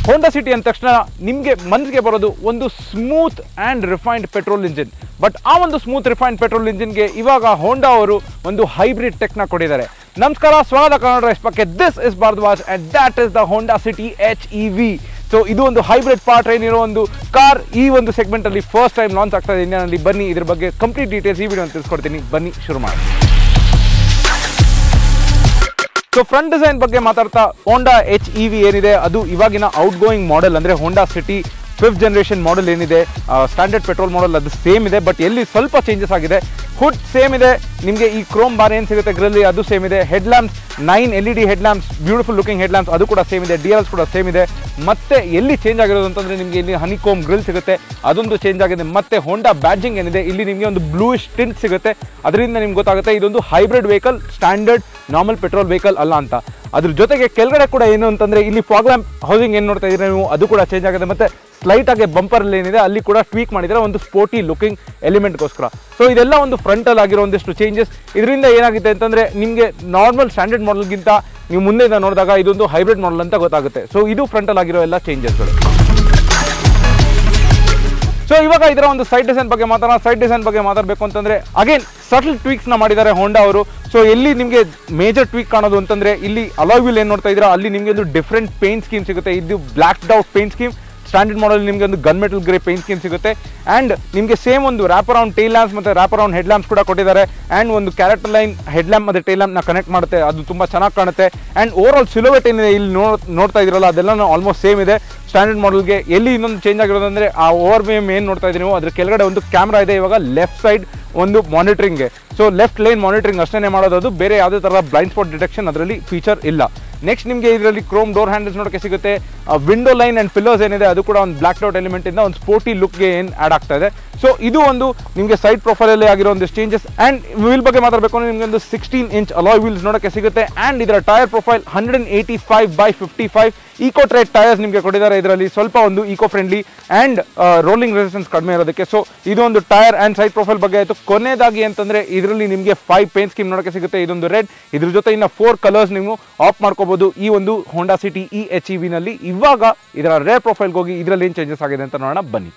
Honda City ಅಂದ ತಕ್ಷಣ ನಿಮಗೆ ಮನಸ್ಸಿಗೆ ಬರೋದು ಒಂದು smooth and refined petrol engine. But ಆ ಒಂದು ಸ್ಮೂತ್ ರಿಫೈನ್ಡ್ ಪೆಟ್ರೋಲ್ ಇಂಜಿನ್ಗೆ ಇವಾಗ ಹೋಂಡಾ ಅವರು ಒಂದು ಹೈಬ್ರಿಡ್ ಟೆಕ್ನ ಕೊಟ್ಟಿದ್ದಾರೆ. ನಮಸ್ಕಾರ, ಸ್ವಾಗತ ಕನ್ನಡ ಡ್ರೈವ್ಸ್ಪಾರ್ಕ್ಗೆ. This is Bharadwaj and that is the Honda City HEV. So ಇದು ಒಂದು ಹೈಬ್ರಿಡ್ ಪಾರ್ಟ್ ಟ್ರೈನ್ ಇರೋ ಒಂದು ಕಾರ್ ಈ ಒಂದು ಸೆಗ್ಮೆಂಟಲ್ಲಿ ಫಸ್ಟ್ ಟೈಮ್ ಲಾಂಚ್ ಆಗ್ತಾ ಇದೆ ಇಂಡಿಯಾನಲ್ಲಿ. ಬನ್ನಿ ಇದ್ರ ಬಗ್ಗೆ ಕಂಪ್ಲೀಟ್ ಡೀಟೇಲ್ಸ್ ಈ ವಿಡಿಯೋ ತಿಳಿಸ್ಕೊಡ್ತೀನಿ. ಬನ್ನಿ ಶುರು ಮಾಡಿ. ಸೊ ಫ್ರಂಟ್ ಡಿಸೈನ್ ಬಗ್ಗೆ ಮಾತಾಡ್ತಾ, ಹೋಂಡಾ HEV ಏನಿದೆ ಅದು ಇವಾಗಿನ ಔಟ್ ಗೋಯಿಂಗ್ ಮಾಡೆಲ್, ಅಂದರೆ Honda City 5th generation model ಏನಿದೆ, ಸ್ಟ್ಯಾಂಡರ್ಡ್ ಪೆಟ್ರೋಲ್ ಮಾಡೆಲ್ ಅದು ಸೇಮ್ ಇದೆ. ಬಟ್ ಎಲ್ಲಿ ಸ್ವಲ್ಪ ಚೇಂಜಸ್ ಆಗಿದೆ, ಹುಡ್ ಸೇಮ್ ಇದೆ, ನಿಮಗೆ ಈ ಕ್ರೋಮ್ ಬಾರ್ ಏನು ಸಿಗುತ್ತೆ ಗ್ರಿಲ್ಲಿ ಅದು ಸೇಮ್ ಇದೆ, head lamps 9 LED head lamps, beautiful looking head lamps ಅದು ಕೂಡ ಸೇಮ್ ಇದೆ, DRLs ಕೂಡ ಸೇಮ್ ಇದೆ. ಮತ್ತೆ ಎಲ್ಲಿ ಚೇಂಜ್ ಆಗಿರೋದು ಅಂತಂದರೆ ನಿಮಗೆ ಇಲ್ಲಿ ಹನಿಕೋಮ್ ಗ್ರಿಲ್ ಸಿಗುತ್ತೆ, ಅದೊಂದು ಚೇಂಜ್ ಆಗಿದೆ. ಮತ್ತೆ ಹೋಂಡಾ ಬ್ಯಾಡ್ಜಿಂಗ್ ಏನಿದೆ ಇಲ್ಲಿ ನಿಮಗೆ ಒಂದು ಬ್ಲೂಯಿಶ್ ಟಿಂಟ್ ಸಿಗುತ್ತೆ, ಅದರಿಂದ ನಿಮ್ಗೆ ಗೊತ್ತಾಗುತ್ತೆ ಇದೊಂದು hybrid vehicle, standard normal petrol vehicle ಅಲ್ಲ ಅಂತ. ಅದ್ರ ಜೊತೆಗೆ ಕೆಳಗಡೆ ಕೂಡ ಏನು ಅಂತಂದರೆ ಇಲ್ಲಿ ಫಾಗ್ ಲ್ಯಾಂಪ್ ಹೌಸಿಂಗ್ ಏನು ನೋಡ್ತಾ ಇದ್ದೀರಾ ನೀವು, ಅದು ಕೂಡ ಚೇಂಜ್ ಆಗಿದೆ. ಮತ್ತು ಸ್ಲೈಟ್ ಆಗಿ ಬಂಪರಲ್ಲಿ ಏನಿದೆ ಅಲ್ಲಿ ಕೂಡ ಟ್ವೀಕ್ ಮಾಡಿದರೆ ಒಂದು ಸ್ಪೋರ್ಟಿ ಲುಕಿಂಗ್ ಎಲಿಮೆಂಟ್ಗೋಸ್ಕರ. ಸೊ ಇದೆಲ್ಲ ಒಂದು ಫ್ರಂಟಲ್ಲಿ ಆಗಿರೋ ಒಂದಿಷ್ಟು ಚೇಂಜಸ್. ಇದರಿಂದ ಏನಾಗುತ್ತೆ ಅಂತಂದರೆ ನಿಮಗೆ ನಾರ್ಮಲ್ ಸ್ಟ್ಯಾಂಡರ್ಡ್ ಮಾಡೆಲ್ಗಿಂತ ನೀವು ಮುಂದೆಯಿಂದ ನೋಡಿದಾಗ ಇದೊಂದು ಹೈಬ್ರಿಡ್ ಮಾಡೆಲ್ ಅಂತ ಗೊತ್ತಾಗುತ್ತೆ. ಸೊ ಇದು ಫ್ರಂಟಲ್ಲಿ ಆಗಿರೋ ಎಲ್ಲ ಚೇಂಜಸ್ಗಳು. ಸೊ ಇವಾಗ ಇದರ ಒಂದು ಸೈಡ್ ಡಿಸೈನ್ ಬಗ್ಗೆ ಮಾತಾಡೋಣ. ಸೈಡ್ ಡಿಸೈನ್ ಬಗ್ಗೆ ಮಾತಾಡಬೇಕು ಅಂತಂದರೆ ಅಗೇನ್ ಸಟಲ್ ಟ್ವೀಕ್ಸ್ನ ಮಾಡಿದ್ದಾರೆ ಹೋಂಡಾ ಅವರು. ಸೊ ಎಲ್ಲಿ ನಿಮಗೆ ಮೇಜರ್ ಟ್ವೀಕ್ ಕಾಣೋದು ಅಂತಂದರೆ ಇಲ್ಲಿ ಅಲಾಯ್ ವೀಲ್ ಏನು ನೋಡ್ತಾ ಇದ್ದೀರಾ ಅಲ್ಲಿ ನಿಮಗೆ ಒಂದು ಡಿಫ್ರೆಂಟ್ ಪೇಂಟ್ ಸ್ಕೀಮ್ ಸಿಗುತ್ತೆ. ಇದು black out paint scheme. Standard model ನಿಮಗೆ ಒಂದು gun metal grey paint scheme ಸಿಗುತ್ತೆ. ಆ್ಯಂಡ್ ನಿಮಗೆ ಸೇಮ್ ಒಂದು ರ್ಯಾಪ್ ಅರೌಂಡ್ ಟೇಲ್ ಲ್ಯಾಂಪ್ಸ್ ಮತ್ತು ರ್ಯಾಪ್ ಅರೌಂಡ್ ಹೆಡ್ ಲ್ಯಾಂಪ್ಸ್ ಕೂಡ ಕೊಟ್ಟಿದ್ದಾರೆ. ಆ್ಯಂಡ್ ಒಂದು ಕ್ಯಾರೆಕ್ಟರ್ ಲೈನ್ ಹೆಡ್ ಲ್ಯಾಂಪ್ ಮತ್ತು ಟೇಲ್ ಲ್ಯಾಂಪ್ನ ಕನೆಕ್ಟ್ ಮಾಡುತ್ತೆ, ಅದು ತುಂಬ ಚೆನ್ನಾಗಿ ಕಾಣುತ್ತೆ. ಆ್ಯಂಡ್ ಓವರ್ ಆಲ್ ಸಿಲೋವೆಟ್ ಏನಿದೆ ಇಲ್ಲಿ ನೋಡ್ತಾ ಇದ್ದೀರಲ್ಲ ಅದೆಲ್ಲ ಆಲ್ಮೋಸ್ಟ್ ಸೇಮ್ ಇದೆ ಸ್ಟ್ಯಾಂಡರ್ಡ್ ಮಾಡೆಲ್ಗೆ. ಎಲ್ಲಿ ಇನ್ನೊಂದು ಚೇಂಜ್ ಆಗಿರೋದಂದರೆ ಆ ಓವರ್ ವೇಮ್ ಏನು ನೋಡ್ತಾ ಇದ್ದೀರಿ ನೀವು ಅದ್ರ ಕೆಳಗಡೆ ಒಂದು ಕ್ಯಾಮ್ರಾ ಇದೆ ಇವಾಗ ಲೆಫ್ಟ್ ಸೈಡ್ ಒಂದು ಮಾನಿಟ್ರಿಂಗ್ಗೆ. ಸೊ ಲೆಫ್ಟ್ ಲೈನ್ ಮಾನಿಟ್ರಿಂಗ್ ಅಷ್ಟೇ ಮಾಡೋದು, ಅದು ಬೇರೆ ಯಾವುದೇ ಥರದ ಬ್ಲೈಂಡ್ ಸ್ಪಾಟ್ ಡಿಟೆಕ್ಷನ್ ಅದರಲ್ಲಿ ಫೀಚರ್ ಇಲ್ಲ. ನೆಕ್ಸ್ಟ್ ನಿಮಗೆ ಇದರಲ್ಲಿ ಕ್ರೋಮ್ ಡೋರ್ ಹ್ಯಾಂಡಲ್ಸ್ ನೋಡೋಕ್ಕೆ ಸಿಗುತ್ತೆ. ವಿಂಡೋ ಲೈನ್ ಆ್ಯಂಡ್ ಪಿಲ್ಲರ್ಸ್ ಏನಿದೆ ಅದು ಕೂಡ ಒಂದು ಬ್ಲ್ಯಾಕ್ ಔಟ್ ಎಲಿಮೆಂಟಿಂದ ಒಂದು ಸ್ಪೋರ್ಟಿ ಲುಕ್ಗೆ ಏನು ಆ್ಯಡ್ ಆಗ್ತಾ ಇದೆ. ಸೊ ಇದು ಒಂದು ನಿಮಗೆ ಸೈಡ್ ಪ್ರೊಫೈಲಲ್ಲಿ ಆಗಿರೋ ಒಂದಿಷ್ಟು ಚೇಂಜಸ್. ಆ್ಯಂಡ್ ವೀಲ್ ಬಗ್ಗೆ ಮಾತಾಡಬೇಕು ಅಂದರೆ ನಿಮಗೆ ಒಂದು 16 ಇಂಚ್ ಅಲಾಯ್ ವೀಲ್ಸ್ ನೋಡೋಕ್ಕೆ ಸಿಗುತ್ತೆ. ಆ್ಯಂಡ್ ಇದರ tyre profile 185/55 eco tread tyres ನಿಮಗೆ ಕೊಟ್ಟಿದ್ದಾರೆ. ಇದರಲ್ಲಿ ಸ್ವಲ್ಪ ಒಂದು eco friendly and rolling resistance ಕಡಿಮೆ ಇರೋದಕ್ಕೆ. ಸೊ ಇದು ಒಂದು ಟೈರ್ ಆ್ಯಂಡ್ ಸೈಡ್ ಪ್ರೊಫೈಲ್ ಬಗ್ಗೆ ಆಯಿತು. ಕೊನೆಯದಾಗಿ ಅಂತಂದರೆ ಇದರಲ್ಲಿ ನಿಮಗೆ 5 ಪೇಂಟ್ ಸ್ಕೀಮ್ ನೋಡೋಕ್ಕೆ ಸಿಗುತ್ತೆ. ಇದೊಂದು ರೆಡ್, ಇದ್ರ ಜೊತೆ ಇನ್ನು 4 ಕಲರ್ಸ್ ನೀವು ಆಫ್ ಮಾಡ್ಕೋಬಹುದು ಈ ಒಂದು ಹೋಂಡಾ ಸಿಟಿ HEV ನಲ್ಲಿ. ಇವಾಗ ಇದರ ರೇರ್ ಪ್ರೊಫೈಲ್ಗೆ ಹೋಗಿ ಇದರಲ್ಲಿ ಏನು ಚೇಂಜಸ್ ಆಗಿದೆ ಅಂತ ನೋಡೋಣ ಬನ್ನಿ.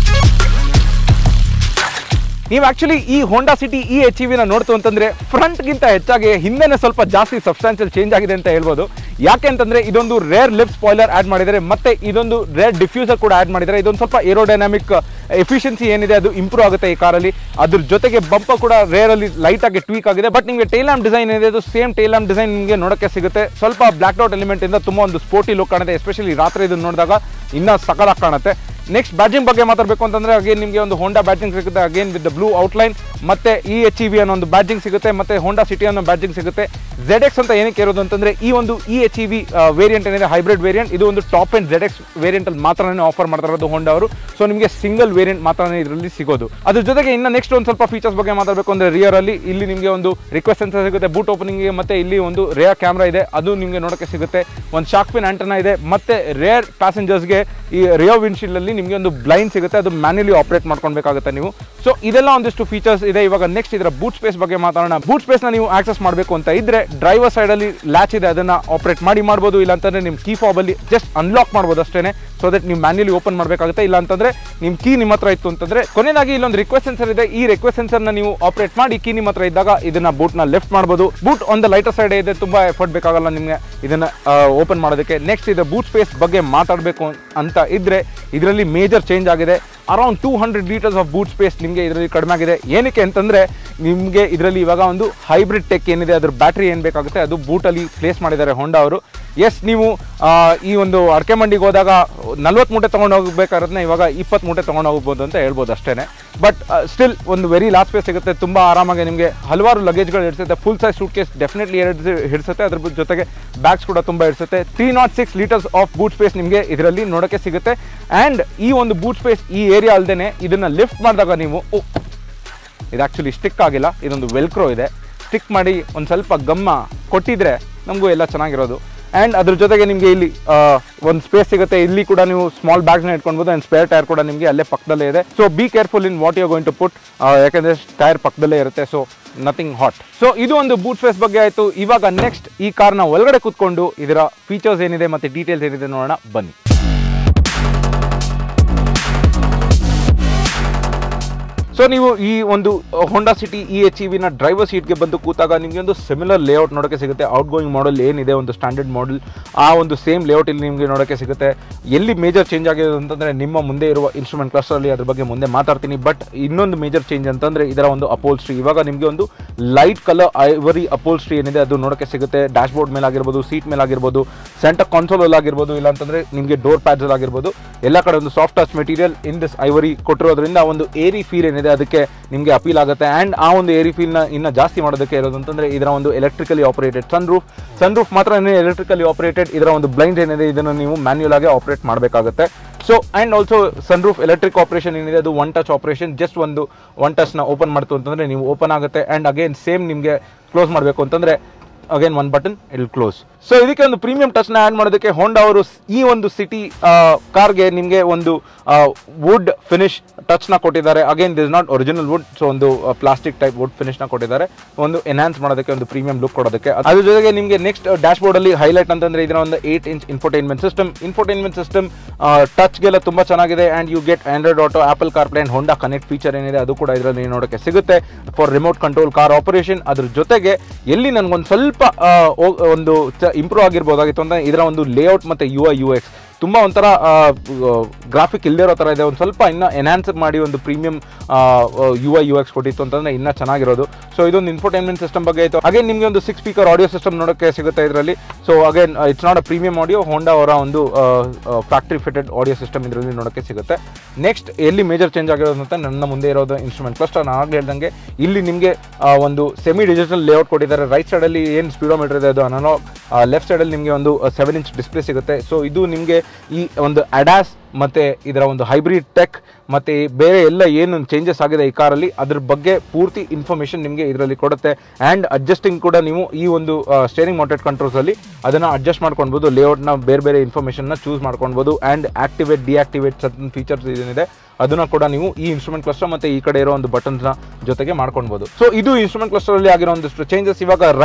ನೀವು ಆಕ್ಚುಲಿ ಈ ಹೋಂಡಾ ಸಿಟಿ HEV ನೋಡ್ತು ಅಂತಂದ್ರೆ ಫ್ರಂಟ್ಗಿಂತ ಹೆಚ್ಚಾಗಿ ಹಿಂದೆನೇ ಸ್ವಲ್ಪ ಜಾಸ್ತಿ ಸಬ್ಸ್ಟಾನ್ಷಿಯಲ್ ಚೇಂಜ್ ಆಗಿದೆ ಅಂತ ಹೇಳ್ಬೋದು. ಯಾಕೆ ಅಂತಂದ್ರೆ ಇದೊಂದು ರೇರ್ ಲಿಪ್ ಸ್ಪಾಯ್ಲರ್ ಆಡ್ ಮಾಡಿದ್ದಾರೆ, ಮತ್ತೆ ಇದೊಂದು ರೇರ್ ಡಿಫ್ಯೂಸರ್ ಕೂಡ ಆಡ್ ಮಾಡಿದ್ದಾರೆ. ಇದೊಂದು ಸ್ವಲ್ಪ ಏರೋಡೈನಾಮಿಕ್ ಎಫಿಷಿಯನ್ಸಿ ಏನಿದೆ ಅದು ಇಂಪ್ರೂವ್ ಆಗುತ್ತೆ ಈ ಕಾರಲ್ಲಿ. ಅದ್ರ ಜೊತೆಗೆ ಬಂಪ ಕೂಡ ರೇರ್ ಅಲ್ಲಿ ಲೈಟ್ ಆಗಿ ಟ್ವೀಕ್ ಆಗಿದೆ. ಬಟ್ ನಿಮಗೆ ಟೇಲ್ ಲ್ಯಾಂಪ್ ಡಿಸೈನ್ ಏನಿದೆ ಅದು ಸೇಮ್ ಟೇಲ್ ಲ್ಯಾಂಪ್ ಡಿಸೈನ್ ನಿಮಗೆ ನೋಡೋಕ್ಕೆ ಸಿಗುತ್ತೆ. ಸ್ವಲ್ಪ ಬ್ಲ್ಯಾಕ್ ಔಟ್ ಎಲಿಮೆಂಟ್ ಇಂದ ತುಂಬಾ ಒಂದು ಸ್ಪೋರ್ಟಿ ಲುಕ್ ಕಾಣುತ್ತೆ, ಎಸ್ಪೆಷಲಿ ರಾತ್ರಿ ಇದನ್ನು ನೋಡಿದಾಗ ಇನ್ನೂ ಸಕಲಾಗಿ ಕಾಣುತ್ತೆ. ನೆಕ್ಸ್ಟ್ ಬ್ಯಾಡ್ಜಿಂಗ್ ಬಗ್ಗೆ ಮಾತಾಡಬೇಕು ಅಂತಂದರೆ ಅಗೇನ್ ನಿಮಗೆ ಒಂದು ಹೋಂಡಾ ಬ್ಯಾಡ್ಜಿಂಗ್ ಸಿಗುತ್ತೆ, again with the blue outline. ಮತ್ತೆ HEV ಅನ್ನೋ ಒಂದು ಬ್ಯಾಡ್ಜಿಂಗ್ ಸಿಗುತ್ತೆ, ಮತ್ತೆ ಹೋಂಡಾ ಸಿಟಿ ಅನ್ನೋ ಬ್ಯಾಡ್ಜಿಂಗ್ ಸಿಗುತ್ತೆ. ZX ಅಂತ ಏನಕ್ಕೆ ಇರೋದು ಅಂತಂದರೆ ಈ ಒಂದು HEV ವೇರಿಯಂಟ್ ಏನಿದೆ ಹೈಬ್ರಿಡ್ ವೇರಿಯಂಟ್, ಇದು ಒಂದು ಟಾಪ್ ಆ್ಯಂಡ್ ZX ವೇರಿಯಂಟಲ್ಲಿ ಮಾತ್ರನೇ ಆಫರ್ ಮಾಡ್ತಾ ಇರೋದು ಹೋಂಡಾ ಅವರು. ಸೊ ನಿಮಗೆ ಸಿಂಗಲ್ ವೇರಿಯಂಟ್ ಮಾತ್ರನೇ ಇದರಲ್ಲಿ ಸಿಗೋದು. ಅದ್ರ ಜೊತೆಗೆ ಇನ್ನು ನೆಕ್ಸ್ಟ್ ಒಂದು ಸ್ವಲ್ಪ ಫೀಚರ್ಸ್ ಬಗ್ಗೆ ಮಾತಾಡಬೇಕು ಅಂದರೆ ರಿಯರ್ ಅಲ್ಲಿ ಇಲ್ಲಿ ನಿಮಗೆ ಒಂದು ರಿಕ್ವೆಸ್ಟ್ ಸೆನ್ಸರ್ ಸಿಗುತ್ತೆ ಬೂಟ್ ಓಪನಿಂಗ್ಗೆ, ಮತ್ತೆ ಇಲ್ಲಿ ಒಂದು ರೇರ್ ಕ್ಯಾಮ್ರಾ ಇದೆ ಅದು ನಿಮಗೆ ನೋಡೋಕ್ಕೆ ಸಿಗುತ್ತೆ. ಒಂದು ಶಾರ್ಕ್ ಪಿನ್ ಆಂಟೆನಾ ಇದೆ, ಮತ್ತೆ ರೇರ್ ಪ್ಯಾಸೆಂಜರ್ಸ್ಗೆ ಈ ರಿಯರ್ ವಿಂಡ್ಶೀಲ್ಡ್ ಅಲ್ಲಿ ನಿಮಗೆ ಒಂದು ಬ್ಲೈಂಡ್ ಸಿಗುತ್ತೆ, ಅದು ಮ್ಯಾನ್ಯುಲಿ ಆಪರೇಟ್ ಮಾಡ್ಕೊಳ್ಬೇಕಾಗುತ್ತೆ ನೀವು. ಸೊ ಇದೆಲ್ಲ ಒಂದಿಷ್ಟು ಫೀಚರ್ಸ್ ಇದೆ. ಇವಾಗ ನೆಕ್ಸ್ಟ್ ಇದರ ಬೂಟ್ ಸ್ಪೇಸ್ ಬಗ್ಗೆ ಮಾತಾಡೋಣ. ಬೂಟ್ ಸ್ಪೇಸ್ ನ ನೀವು ಆಕ್ಸೆಸ್ ಮಾಡಬೇಕು ಅಂತ ಇದ್ರೆ ಡ್ರೈವರ್ ಸೈಡ್ ಅಲ್ಲಿ ಲ್ಯಾಚ್ ಇದೆ, ಅದನ್ನ ಆಪರೇಟ್ ಮಾಡಬಹುದು. ಇಲ್ಲ ಅಂತಂದ್ರೆ ನಿಮ್ಮ ಕೀ ಫಾಬ್ ಅಲ್ಲಿ ಜಸ್ಟ್ ಅನ್ಲಾಕ್ ಮಾಡಬಹುದು ಅಷ್ಟೇನೆ. ಸೊ ದಟ್ ನೀವು ಮ್ಯಾನ್ಯುಲಿ ಓಪನ್ ಮಾಡಬೇಕಾಗುತ್ತೆ. ಇಲ್ಲ ಅಂತಂದ್ರೆ ನಿಮ್ಮ ಕೀ ನಿಮ್ಮ ಹತ್ರ ಇತ್ತು ಅಂತಂದ್ರೆ. ಕೊನೆಯದಾಗಿ ಇಲ್ಲೊಂದು ರಿಕ್ವೆಸ್ಟ್ ಸೆನ್ಸರ್ ಇದೆ, ಈ ರಿಕ್ವೆಸ್ಟ್ ಸೆನ್ಸರ್ ನ ನೀವು ಆಪರೇಟ್ ಮಾಡಿ ಕೀ ನಿಮ್ಮ ಹತ್ರ ಇದ್ದಾಗ ಇದನ್ನ ಬೂಟ್ ನ ಲೆಫ್ಟ್ ಮಾಡಬಹುದು. Boot on the lighter side ಇದೆ, ತುಂಬಾ ಎಫರ್ಟ್ ಬೇಕಾಗಲ್ಲ ನಿಮಗೆ ಇದನ್ನ ಓಪನ್ ಮಾಡೋದಕ್ಕೆ. ನೆಕ್ಸ್ಟ್ ಇದು ಬೂಟ್ ಸ್ಪೇಸ್ ಬಗ್ಗೆ ಮಾತಾಡಬೇಕು ಅಂತ ಇದ್ರೆ ಇದರಲ್ಲಿ ಮೇಜರ್ ಚೇಂಜ್ ಆಗಿದೆ. Around 200 litres of boot space ನಿಮಗೆ ಇದರಲ್ಲಿ ಕಡಿಮೆ ಆಗಿದೆ. ಏನಕ್ಕೆ ಅಂತಂದರೆ ನಿಮಗೆ ಇದರಲ್ಲಿ ಇವಾಗ ಒಂದು ಹೈಬ್ರಿಡ್ ಟೆಕ್ ಏನಿದೆ ಅದ್ರ ಬ್ಯಾಟ್ರಿ ಏನು ಬೇಕಾಗುತ್ತೆ ಅದು ಬೂಟಲ್ಲಿ ಪ್ಲೇಸ್ ಮಾಡಿದ್ದಾರೆ ಹೋಂಡಾ ಅವರು. ಎಸ್, ನೀವು ಈ ಒಂದು ಅಡಕೆ ಮಂಡಿಗೆ ಹೋದಾಗ 40 ಮೂಟೆ ತೊಗೊಂಡು ಹೋಗಬೇಕಾದ್ರೆ ಇವಾಗ 20 ಮೂಟೆ ತೊಗೊಂಡು ಹೋಗ್ಬೋದು ಅಂತ ಹೇಳ್ಬೋದು ಅಷ್ಟೇ. ಬಟ್ ಸ್ಟಿಲ್ ಒಂದು ವೆರಿ ಲಾಸ್ಟ್ ಸ್ಪೇಸ್ ಸಿಗುತ್ತೆ, ತುಂಬ ಆರಾಮಾಗಿ ನಿಮಗೆ ಹಲವಾರು ಲಗೇಜ್ಗಳು ಇಡಿಸುತ್ತೆ. Full size suitcase definitely 2 ಹಿಡಿಸುತ್ತೆ, ಅದ್ರ ಜೊತೆಗೆ ಬ್ಯಾಗ್ಸ್ ಕೂಡ ತುಂಬ ಇಡಿಸುತ್ತೆ. 306 ಲೀಟರ್ಸ್ ಆಫ್ ಬೂಟ್ ಸ್ಪೇಸ್ ನಿಮಗೆ ಇದರಲ್ಲಿ ನೋಡೋಕ್ಕೆ ಸಿಗುತ್ತೆ. ಆ್ಯಂಡ್ ಈ ಒಂದು ಬೂಟ್ ಸ್ಪೇಸ್ ಈ ಏರಿಯಾ ಅಲ್ಲದೆ ಇದನ್ನು ಲಿಫ್ಟ್ ಮಾಡಿದಾಗ ನೀವು ಇದು ಆ್ಯಕ್ಚುಲಿ ಸ್ಟಿಕ್ ಆಗಿಲ್ಲ, ಇದೊಂದು ವೆಲ್ಕ್ರೋ ಇದೆ, ಸ್ಟಿಕ್ ಮಾಡಿ ಒಂದು ಸ್ವಲ್ಪ ಗಮ್ಮ ಕೊಟ್ಟಿದ್ರೆ ನಮಗೂ ಎಲ್ಲ ಚೆನ್ನಾಗಿರೋದು. ಆ್ಯಂಡ್ ಅದ್ರ ಜೊತೆಗೆ ನಿಮಗೆ ಇಲ್ಲಿ ಒಂದು ಸ್ಪೇಸ್ ಸಿಗುತ್ತೆ, ಇಲ್ಲಿ ಕೂಡ ನೀವು ಸ್ಮಾಲ್ ಬ್ಯಾಗ್ಸ್ನ ಇಟ್ಕೊಳ್ಬೋದು. ಆ್ಯಂಡ್ ಸ್ಪೇರ್ ಟೈರ್ ಕೂಡ ನಿಮಗೆ ಅಲ್ಲೇ ಪಕ್ಕದಲ್ಲೇ ಇದೆ. So be careful in what you going to put, ಯಾಕೆಂದರೆ ಟೈರ್ ಪಕ್ಕದಲ್ಲೇ ಇರುತ್ತೆ. So nothing hot. ಸೊ ಇದು ಒಂದು ಬೂಟ್ ಸ್ಪೇಸ್ ಬಗ್ಗೆ ಆಯಿತು. ಇವಾಗ ನೆಕ್ಸ್ಟ್ ಈ ಕಾರ್ನ ಒಳಗಡೆ ಕೂತ್ಕೊಂಡು ಇದರ ಫೀಚರ್ಸ್ ಏನಿದೆ ಮತ್ತು ಡೀಟೇಲ್ಸ್ ಏನಿದೆ ನೋಡೋಣ ಬನ್ನಿ. ಸೊ ನೀವು ಈ ಒಂದು ಹೋಂಡಾ ಸಿಟಿ HEV ನ ಡ್ರೈವರ್ ಸೀಟ್ಗೆ ಬಂದು ಕೂತಾಗ ನಿಮಗೆ ಒಂದು ಸಿಮಿಲರ್ ಲೇಔಟ್ ನೋಡೋಕ್ಕೆ ಸಿಗುತ್ತೆ. ಔಟ್ ಗೋಯಿಂಗ್ ಮಾಡೆಲ್ ಏನಿದೆ ಒಂದು ಸ್ಟ್ಯಾಂಡರ್ಡ್ ಮಾಡೆಲ್, ಆ ಒಂದು ಸೇಮ್ ಲೇಔಟ್ ಇಲ್ಲಿ ನಿಮಗೆ ನೋಡೋಕ್ಕೆ ಸಿಗುತ್ತೆ. ಎಲ್ಲಿ ಮೇಜರ್ ಚೇಂಜ್ ಆಗಿದೆ ಅಂತಂದರೆ ನಿಮ್ಮ ಮುಂದೆ ಇರುವ ಇನ್ಸ್ಟ್ರೂಮೆಂಟ್ ಕ್ಲಸ್ಟರಲ್ಲಿ ಅದ್ರ ಬಗ್ಗೆ ಮುಂದೆ ಮಾತಾಡ್ತೀನಿ. ಬಟ್ ಇನ್ನೊಂದು ಮೇಜರ್ ಚೇಂಜ್ ಅಂತಂದರೆ ಇದರ ಒಂದು ಅಪೋಲ್ಸ್ಟ್ರಿ. ಇವಾಗ ನಿಮಗೆ ಒಂದು ಲೈಟ್ ಕಲರ್ ಐವರಿ ಅಪೋಲ್ಸ್ಟ್ರಿ ಏನಿದೆ ಅದು ನೋಡೋಕ್ಕೆ ಸಿಗುತ್ತೆ. ಡ್ಯಾಶ್ ಬೋರ್ಡ್ ಮೇಲೆ ಆಗಿರ್ಬೋದು, ಸೀಟ್ ಮೇಲೆ ಆಗಿರ್ಬೋದು, ಸೆಂಟರ್ ಕಾನ್ಸೋಲ್ ಆಗಿರ್ಬೋದು, ಇಲ್ಲ ಅಂತಂದರೆ ನಿಮಗೆ ಡೋರ್ ಪ್ಯಾಡ್ಸ್ ಆಗಿರ್ಬೋದು, ಎಲ್ಲ ಕಡೆ ಒಂದು soft touch material in this ivory ಕೊಟ್ಟಿರೋದ್ರಿಂದ ಒಂದು ಏರಿ ಫೀಲ್ ಏನಿದೆ ಅದಕ್ಕೆ ನಿಮಗೆ ಅಪೀಲ್ ಆಗುತ್ತೆ. ಆ್ಯಂಡ್ ಆ ಒಂದು ಏರಿ ಫೀಲ್ನ ಇನ್ನೂ ಜಾಸ್ತಿ ಮಾಡೋದಕ್ಕೆ ಇರೋದು ಅಂತಂದರೆ ಇದರ ಒಂದು ಎಲೆಕ್ಟ್ರಿಕಲಿ ಆಪರೇಟೆಡ್ ಸನ್ರೂಫ್ ಮಾತ್ರ ಎಲೆಕ್ಟ್ರಿಕಲಿ ಆಪರೇಟೆಡ್. ಇದರ ಒಂದು ಬ್ಲೈಂಡ್ ಏನಿದೆ ಇದನ್ನು ನೀವು ಮ್ಯಾನ್ಯುಯಲ್ ಆಗಿ ಆಪರೇಟ್ ಮಾಡಬೇಕಾಗುತ್ತೆ. So and also sunroof electric operation ಏನಿದೆ ಅದು one touch operation. Just one ಟಚ್ನ ಓಪನ್ ಮಾಡ್ತು ಅಂತಂದರೆ ನೀವು ಓಪನ್ ಆಗುತ್ತೆ. ಆ್ಯಂಡ್ ಅಗೇನ್ ಸೇಮ್ ನಿಮಗೆ ಕ್ಲೋಸ್ ಮಾಡಬೇಕು ಅಂತಂದರೆ again one button it will close. So ಇದಕ್ಕೆ ಒಂದು ಪ್ರೀಮಿಯಂ ಟಚ್ನ ಆ್ಯಡ್ ಮಾಡೋದಕ್ಕೆ ಹೋಂಡಾ ಅವರು ಈ ಒಂದು ಸಿಟಿ ಕಾರ್ಗೆ ನಿಮಗೆ ಒಂದು ವುಡ್ ಫಿನಿಶ್ ಟಚ್ನ ಕೊಟ್ಟಿದ್ದಾರೆ. Again this not original wood, so ಒಂದು ಪ್ಲಾಸ್ಟಿಕ್ ಟೈಪ್ ವುಡ್ ಫಿನಿಶ್ನ ಕೊಟ್ಟಿದ್ದಾರೆ ಒಂದು ಎನ್ಹಾನ್ಸ್ ಮಾಡೋದಕ್ಕೆ, ಒಂದು ಪ್ರೀಮಿಯಂ ಲುಕ್ ಕೊಡೋದಕ್ಕೆ. ಅದ್ರ ಜೊತೆಗೆ ನಿಮಗೆ ನೆಕ್ಸ್ಟ್ ಡ್ಯಾಶ್ ಬೋರ್ಡಲ್ಲಿ ಹೈಲೈಟ್ ಅಂತಂದರೆ ಇದರ ಒಂದು 8 ಇಂಚ್ ಇನ್ಫೋಟೈನ್ಮೆಂಟ್ ಸಿಸ್ಟಮ್ ಟಚ್ಗೆಲ್ಲ ತುಂಬ ಚೆನ್ನಾಗಿದೆ. And you get Android auto, Apple CarPlay and Honda connect feature ಏನಿದೆ ಅದು ಕೂಡ ಇದರಲ್ಲಿ ನೋಡೋಕ್ಕೆ ಸಿಗುತ್ತೆ for remote control car operation. ಅದ್ರ ಜೊತೆಗೆ ಎಲ್ಲಿ ನನಗೊಂದು ಸ್ವಲ್ಪ ಒಂದು ಇಂಪ್ರೂವ್ ಆಗಿರ್ಬೋದಾಗಿತ್ತು ಅಂದರೆ ಇದರ ಒಂದು ಲೇಔಟ್ ಮತ್ತು UI UX ತುಂಬ ಒಂಥರ ಗ್ರಾಫಿಕ್ ಇಲ್ಲದಿರೋ ಥರ ಇದೆ. ಒಂದು ಸ್ವಲ್ಪ ಇನ್ನೂ ಎನ್ಹಾನ್ಸ್ ಮಾಡಿ ಒಂದು ಪ್ರೀಮಿಯಂ UI UX ಕೊಟ್ಟಿತ್ತು ಅಂತಂದರೆ ಇನ್ನೂ ಚೆನ್ನಾಗಿರೋದು. ಸೊ ಇದೊಂದು ಇನ್ಫೋಟೈನ್ಮೆಂಟ್ ಸಿಸ್ಟಮ್ ಬಗ್ಗೆ ಆಯಿತು. ಅಗೇನ್ ನಿಮಗೆ ಒಂದು 6 ಸ್ಪೀಕರ್ ಆಡಿಯೋ ಸಿಸ್ಟಮ್ ನೋಡೋಕ್ಕೆ ಸಿಗುತ್ತೆ ಇದರಲ್ಲಿ. So again it's not a premium audio, Honda ಅವರ ಒಂದು ಫ್ಯಾಕ್ಟ್ರಿ ಫಿಟೆಡ್ ಆಡಿಯೋ ಸಿಸ್ಟಮ್ ಇದರಲ್ಲಿ ನೋಡೋಕ್ಕೆ ಸಿಗುತ್ತೆ. ನೆಕ್ಸ್ಟ್ ಎಲ್ಲಿ ಮೇಜರ್ ಚೇಂಜ್ ಆಗಿರೋದು ಅಂತ ನನ್ನ ಮುಂದೆ ಇರೋದು ಇನ್ಸ್ಟ್ರೂಮೆಂಟ್ ಕ್ಲಸ್ಟರ್. ನಾನು ಆಗಲೇ ಹೇಳ್ದಂಗೆ ಇಲ್ಲಿ ನಿಮಗೆ ಒಂದು ಸೆಮಿ ಡಿಜಿಟಲ್ ಲೇಔಟ್ ಕೊಟ್ಟಿದ್ದಾರೆ. ರೈಟ್ ಸೈಡಲ್ಲಿ ಏನು ಸ್ಪೀಡೋಮೀಟರ್ ಇದೆ ಅದು ಅನಲಾಗ್, ಲೆಫ್ಟ್ ಸೈಡಲ್ಲಿ ನಿಮಗೆ ಒಂದು 7 ಇಂಚ್ ಡಿಸ್ಪ್ಲೇ ಸಿಗುತ್ತೆ. ಸೊ ಇದು ನಿಮಗೆ ಈ ಒಂದು ಅಡಾಸ್ ಮತ್ತು ಇದರ ಒಂದು ಹೈಬ್ರಿಡ್ ಟೆಕ್ ಮತ್ತು ಬೇರೆ ಎಲ್ಲ ಏನು ಚೇಂಜಸ್ ಆಗಿದೆ ಈ ಕಾರಲ್ಲಿ ಅದ್ರ ಬಗ್ಗೆ ಪೂರ್ತಿ ಇನ್ಫಾರ್ಮೇಷನ್ ನಿಮಗೆ ಇದರಲ್ಲಿ ಕೊಡುತ್ತೆ. ಆ್ಯಂಡ್ ಅಡ್ಜಸ್ಟಿಂಗ್ ಕೂಡ ನೀವು ಈ ಒಂದು ಸ್ಟೇರಿಂಗ್ ಮೌಂಟೆಡ್ ಕಂಟ್ರೋಲ್ಸಲ್ಲಿ ಅದನ್ನು ಅಡ್ಜಸ್ಟ್ ಮಾಡ್ಕೊಳ್ಬೋದು. ಲೇಔಟ್ನ ಬೇರೆ ಇನ್ಫಾರ್ಮೇಷನ್ನ ಚೂಸ್ ಮಾಡ್ಕೊಳ್ಬೋದು. And activate deactivate certain features ಏನಿದೆ ಅದನ್ನು ಕೂಡ ನೀವು ಈ ಇನ್ಸ್ಟ್ರೂಮೆಂಟ್ ಕ್ಲಸ್ಟರ್ ಮತ್ತು ಈ ಕಡೆ ಇರೋ ಒಂದು ಬಟನ್ಸ್ನ ಜೊತೆಗೆ ಮಾಡ್ಕೊಳ್ಬೋದು. ಸೊ ಇದು ಇನ್ಸ್ಟ್ರೂಮೆಂಟ್ ಕ್ಲಸ್ಟರಲ್ಲಿ ಆಗಿರೋ ಒಂದಿಷ್ಟು ಚೇಂಜಸ್. ಇವಾಗ ನನ್ನ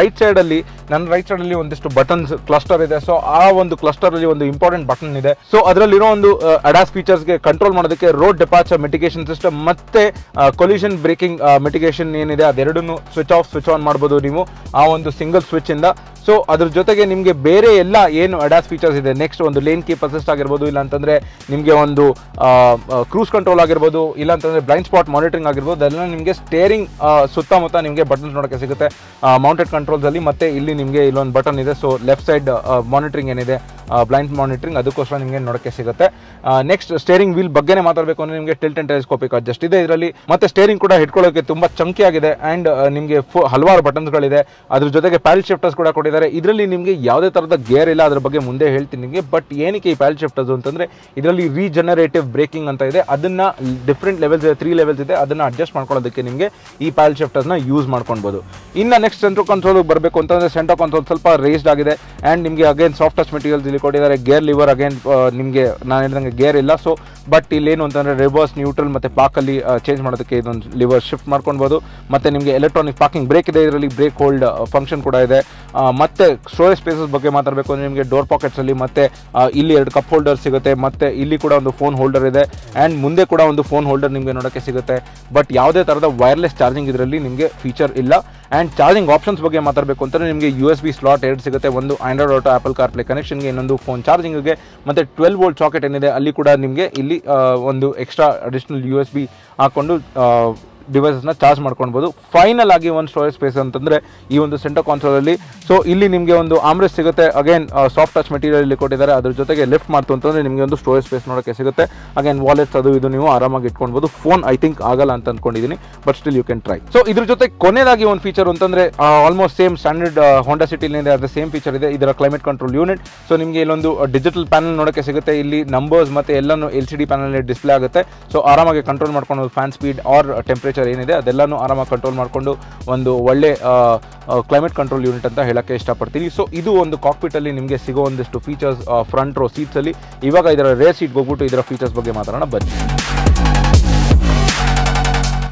ರೈಟ್ ಸೈಡಲ್ಲಿ ಒಂದಿಷ್ಟು ಬಟನ್ಸ್ ಕ್ಲಸ್ಟರ್ ಇದೆ. ಸೊ ಆ ಒಂದು ಕ್ಲಸ್ಟರಲ್ಲಿ ಒಂದು ಇಂಪಾರ್ಟೆಂಟ್ ಬಟನ್ ಇದೆ. ಸೊ ಅದರಲ್ಲಿರೋ ಒಂದು ಅಡಾಸ್ ಫೀಚರ್ಸ್ಗೆ ಕಂಟ್ರೋಲ್ ಮಾಡೋದಕ್ಕೆ ರೋಡ್ ಡೆಪಾರ್ಚರ್ ಮಿಟಿಗೇಷನ್ ಸಿಸ್ಟಮ್ ಮತ್ತು ಕೊಲಿಷನ್ ಬ್ರೇಕಿಂಗ್ ಮಿಟಿಗೇಷನ್ ಏನಿದೆ ಅದೆರಡನ್ನು ಸ್ವಿಚ್ ಆಫ್ ಸ್ವಿಚ್ ಆನ್ ಮಾಡ್ಬೋದು ನೀವು ಆ ಒಂದು ಸಿಂಗಲ್ ಸ್ವಿಚ್ ಇಂದ. ಸೊ ಅದ್ರ ಜೊತೆಗೆ ನಿಮಗೆ ಬೇರೆ ಎಲ್ಲ ಏನು ಅಡಾಸ್ ಫೀಚರ್ಸ್ ಇದೆ, ನೆಕ್ಸ್ಟ್ ಒಂದು ಲೇನ್ ಕೀಪ್ ಅಸಿಸ್ಟ್ ಆಗಿರ್ಬೋದು, ಇಲ್ಲ ಅಂತಂದರೆ ನಿಮಗೆ ಒಂದು ಕ್ರೂಸ್ ಕಂಟ್ರೋಲ್ ಆಗಿರ್ಬೋದು, ಇಲ್ಲ ಅಂತಂದರೆ ಬ್ಲೈಂಡ್ ಸ್ಪಾಟ್ ಮಾನಿಟರಿಂಗ್ ಆಗಿರ್ಬೋದು, ಅದೆಲ್ಲ ನಿಮಗೆ ಸ್ಟೇರಿಂಗ್ ಸುತ್ತಮುತ್ತ ನಿಮಗೆ ಬಟನ್ಸ್ ನೋಡೋಕ್ಕೆ ಸಿಗುತ್ತೆ ಮೌಂಟೆಡ್ ಕಂಟ್ರೋಲ್ಸಲ್ಲಿ. ಮತ್ತು ಇಲ್ಲಿ ನಿಮಗೆ ಇಲ್ಲೊಂದು ಬಟನ್ ಇದೆ. ಸೊ ಲೆಫ್ಟ್ ಸೈಡ್ ಮಾನಿಟರಿಂಗ್ ಏನಿದೆ ಬ್ಲೈಂಡ್ ಮಾನಿಟರಿಂಗ್ ಅದಕ್ಕೋಸ್ಕರ ನಿಮಗೆ ನೋಡೋಕ್ಕೆ ಸಿಗುತ್ತೆ. ನೆಕ್ಸ್ಟ್ ಸ್ಟೇರಿಂಗ್ ವೀಲ್ ಬಗ್ಗೆನೇ ಮಾತಾಡಬೇಕು ಅಂದರೆ ನಿಮಗೆ ಟಿಲ್ಟ್ ಆ್ಯಂಡ್ ಟೆಲಿಸ್ಕೋಪಿಕ್ ಅಡ್ಜಸ್ಟ್ ಇದೆ ಇದರಲ್ಲಿ. ಮತ್ತು ಸ್ಟೇರಿಂಗ್ ಕೂಡ ಹಿಡ್ಕೊಳ್ಳೋಕ್ಕೆ ತುಂಬ ಚಂಕಿ ಆಗಿದೆ. ಆ್ಯಂಡ್ ನಿಮಗೆ ಹಲವಾರು ಬಟನ್ಸ್ಗಳಿದೆ. ಅದ್ರ ಜೊತೆಗೆ ಪ್ಯಾಡಲ್ ಶಿಫ್ಟರ್ಸ್ ಕೂಡ ಕೊಟ್ಟಿದ್ದಾರೆ. ಇದರಲ್ಲಿ ನಿಮಗೆ ಯಾವುದೇ ಥರದ ಗೇರ್ ಇಲ್ಲ, ಅದ್ರ ಬಗ್ಗೆ ಮುಂದೆ ಹೇಳ್ತೀನಿ ನಿಮಗೆ. ಬಟ್ ಏನಕ್ಕೆ ಈ ಪ್ಯಾಡಲ್ ಶಿಫ್ಟರ್ಸ್ ಅಂತಂದರೆ ಇದರಲ್ಲಿ ರೀಜನರೇಟಿವ್ ಬ್ರೇಕಿಂಗ್ ಅಂತ ಇದೆ. ಅದನ್ನು ಡಿಫ್ರೆಂಟ್ ಲೆವೆಲ್ಸ್ ಇದೆ, 3 ಲೆವೆಲ್ಸ್ ಇದೆ. ಅದನ್ನು ಅಡ್ಜಸ್ಟ್ ಮಾಡ್ಕೊಳ್ಳೋದಕ್ಕೆ ನಿಮಗೆ ಈ ಪ್ಯಾಡಲ್ ಶಿಫ್ಟರ್ಸ್ನ ಯೂಸ್ ಮಾಡ್ಕೊಳ್ಬೋದು. ಇನ್ನು ನೆಕ್ಸ್ಟ್ ಸೆಂಟ್ರಲ್ ಕನ್ಸೋಲ್ಗೆ ಬರಬೇಕು ಅಂತಂದರೆ ಸೆಂಟ್ರಲ್ ಕನ್ಸೋಲ್ ಸ್ವಲ್ಪ ರೇಸ್ಡ್ ಆಗಿದೆ. ಆ್ಯಂಡ್ ನಿಮಗೆ ಅಗೇನ್ ಸಾಫ್ಟ್ ಟಚ್ ಮೆಟೀರಿಯಲ್ಸ್ ಇಲ್ಲಿ ಕೊಟ್ಟಿದ್ದಾರೆ. ಗೇರ್ ಲಿವರ್ ಅಗೇನ್ ನಿಮಗೆ ನಾನು ಹೇಳಿದಂಗೆ ಗೇರ್ ಇಲ್ಲ. ಸೊ ಬಟ್ ಇಲ್ಲೇನು ಅಂತಂದರೆ ರಿವರ್ಸ್, ನ್ಯೂಟ್ರಲ್ ಮತ್ತು ಪಾಕಲ್ಲಿ ಚೇಂಜ್ ಮಾಡೋದಕ್ಕೆ ಇದೊಂದು ಲಿವರ್ ಶಿಫ್ಟ್ ಮಾಡ್ಕೊಳ್ಬೋದು. ಮತ್ತು ನಿಮಗೆ ಎಲೆಕ್ಟ್ರಾನಿಕ್ ಪಾರ್ಕಿಂಗ್ ಬ್ರೇಕ್ ಇದೆ ಇದರಲ್ಲಿ, ಬ್ರೇಕ್ ಹೋಲ್ಡ್ ಫಂಕ್ಷನ್ ಕೂಡ ಇದೆ. ಮತ್ತು ಸ್ಟೋರೇಜ್ ಸ್ಪೇಸಸ್ ಬಗ್ಗೆ ಮಾತಾಡಬೇಕು ಅಂದರೆ ನಿಮಗೆ ಡೋರ್ ಪಾಕೆಟ್ಸಲ್ಲಿ ಮತ್ತು ಇಲ್ಲಿ 2 ಕಪ್ ಹೋಲ್ಡರ್ ಸಿಗುತ್ತೆ. ಮತ್ತು ಇಲ್ಲಿ ಕೂಡ ಒಂದು ಫೋನ್ ಹೋಲ್ಡರ್ ಇದೆ. ಆ್ಯಂಡ್ ಮುಂದೆ ಕೂಡ ಒಂದು ಫೋನ್ ಹೋಲ್ಡರ್ ನಿಮಗೆ ನೋಡೋಕ್ಕೆ ಸಿಗುತ್ತೆ. ಬಟ್ ಯಾವುದೇ ಥರದ ವೈರ್ಲೆಸ್ ಚಾರ್ಜಿಂಗ್ ಇದರಲ್ಲಿ ನಿಮಗೆ ಫೀಚರ್ ಇಲ್ಲ. ಆ್ಯಂಡ್ ಚಾರ್ಜಿಂಗ್ ಆಪ್ಷನ್ಸ್ ಬಗ್ಗೆ ಮಾತಾಡಬೇಕು ಅಂತಂದರೆ ನಿಮಗೆ USB ಸ್ಲಾಟ್ 2 ಸಿಗುತ್ತೆ. ಒಂದು ಆಂಡ್ರಾಯ್ಡ್ ಆಟೋ ಆಪಲ್ ಕಾರ್ಪ್ಲೇ ಕನೆಕ್ಷನ್ಗೆ, ಇನ್ನೊಂದು ಫೋನ್ ಚಾರ್ಜಿಂಗ್ಗೆ. ಮತ್ತು 12 ವೋಲ್ಟ್ ಸಾಕೆಟ್ ಏನಿದೆ ಅಲ್ಲಿ ಕೂಡ ನಿಮಗೆ ಇಲ್ಲಿ ಒಂದು ಎಕ್ಸ್ಟ್ರಾ ಅಡಿಷ್ನಲ್ USB ಹಾಕ್ಕೊಂಡು ಡಿವೈಸಸ್ನ ಚಾರ್ಜ್ ಮಾಡ್ಕೊಳ್ಬೋದು. ಫೈನಲ್ ಆಗಿ ಒಂದು ಸ್ಟೋರೇಜ್ ಸ್ಪೇಸ್ ಅಂತಂದರೆ ಈ ಒಂದು ಸೆಂಟರ್ ಕಾನ್ಸೋಲಲ್ಲಿ. ಸೊ ಇಲ್ಲಿ ನಿಮಗೆ ಒಂದು ಆಮ್ರೆಸ್ಟ್ ಸಿಗುತ್ತೆ. ಅಗೇನ್ ಸಾಫ್ಟ್ ಟಚ್ ಮೆಟೀರಿಯಲ್ ಇಲ್ಲಿ ಕೊಟ್ಟಿದ್ದಾರೆ. ಅದ್ರ ಜೊತೆಗೆ ಲಿಫ್ಟ್ ಮಾಡ್ತು ಅಂತಂದರೆ ನಿಮಗೆ ಒಂದು ಸ್ಟೋರೇಜ್ ಸ್ಪೇಸ್ ನೋಡೋಕ್ಕೆ ಸಿಗುತ್ತೆ. ಅಗೇನ್ ವಾಲೆಟ್ಸ್ ಅದು ಇದು ನೀವು ಆರಾಮಾಗಿ ಇಟ್ಕೊಳ್ಬೋದು. ಫೋನ್ ಐ ಥಿಂಕ್ ಆಗಲ್ಲ ಅಂತ ಅಂದ್ಕೊಂಡಿದ್ದೀನಿ, but still you can try. So ಇದ್ರ ಜೊತೆ ಕೊನೆಯದಾಗಿ ಒಂದು ಫೀಚರ್ ಅಂತಂದರೆ ಆಲ್ಮೋಸ್ಟ್ ಸೇಮ್ ಸ್ಟ್ಯಾಂಡರ್ಡ್ ಹೋಂಡಾ ಸಿಟಿಲಿದೆ ಅದರ ಸೇಮ್ ಫೀಚರ್ ಇದೆ. ಇದರ ಕ್ಲೈಮೇಟ್ ಕಂಟ್ರೋಲ್ ಯೂನಿಟ್. ಸೊ ನಿಮಗೆ ಇಲ್ಲೊಂದು ಡಿಜಿಟಲ್ ಪ್ಯಾನಲ್ ನೋಡೋಕ್ಕೆ ಸಿಗುತ್ತೆ. ಇಲ್ಲಿ ನಂಬರ್ಸ್ ಮತ್ತು ಎಲ್ಲನೂ LCD ಪ್ಯಾನಲ್ ಡಿಸ್ಪ್ಲೇ ಆಗುತ್ತೆ. ಸೊ ಆರಾಮಾಗಿ ಕಂಟ್ರೋಲ್ ಮಾಡ್ಕೊಂಡು ಫ್ಯಾನ್ ಸ್ಪೀಡ್ ಆರ್ ಟೆಂಪ್ರೇಚರ್ ಏನಿದೆ ಅದೆಲ್ಲನೂ ಆರಾಮಾಗಿ ಕಂಟ್ರೋಲ್ ಮಾಡಿಕೊಂಡು ಒಂದು ಒಳ್ಳೆ ಕ್ಲೈಮೇಟ್ ಕಂಟ್ರೋಲ್ ಯೂನಿಟ್ ಅಂತ ಹೇಳಕ್ಕೆ ಇಷ್ಟಪಡ್ತೀನಿ. ಸೊ ಇದು ಒಂದು ಕಾಕ್ಪಿಟಲ್ಲಿ ನಿಮಗೆ ಸಿಗೋ ಒಂದಿಷ್ಟು ಫೀಚರ್ಸ್ ಫ್ರಂಟ್ ರೋ ಸೀಟ್ಸಲ್ಲಿ. ಇವಾಗ ಇದರ ರೇರ್ ಸೀಟ್ಗೆ ಹೋಗ್ಬಿಟ್ಟು ಇದರ ಫೀಚರ್ಸ್ ಬಗ್ಗೆ ಮಾತಾಡೋಣ ಬನ್ನಿ.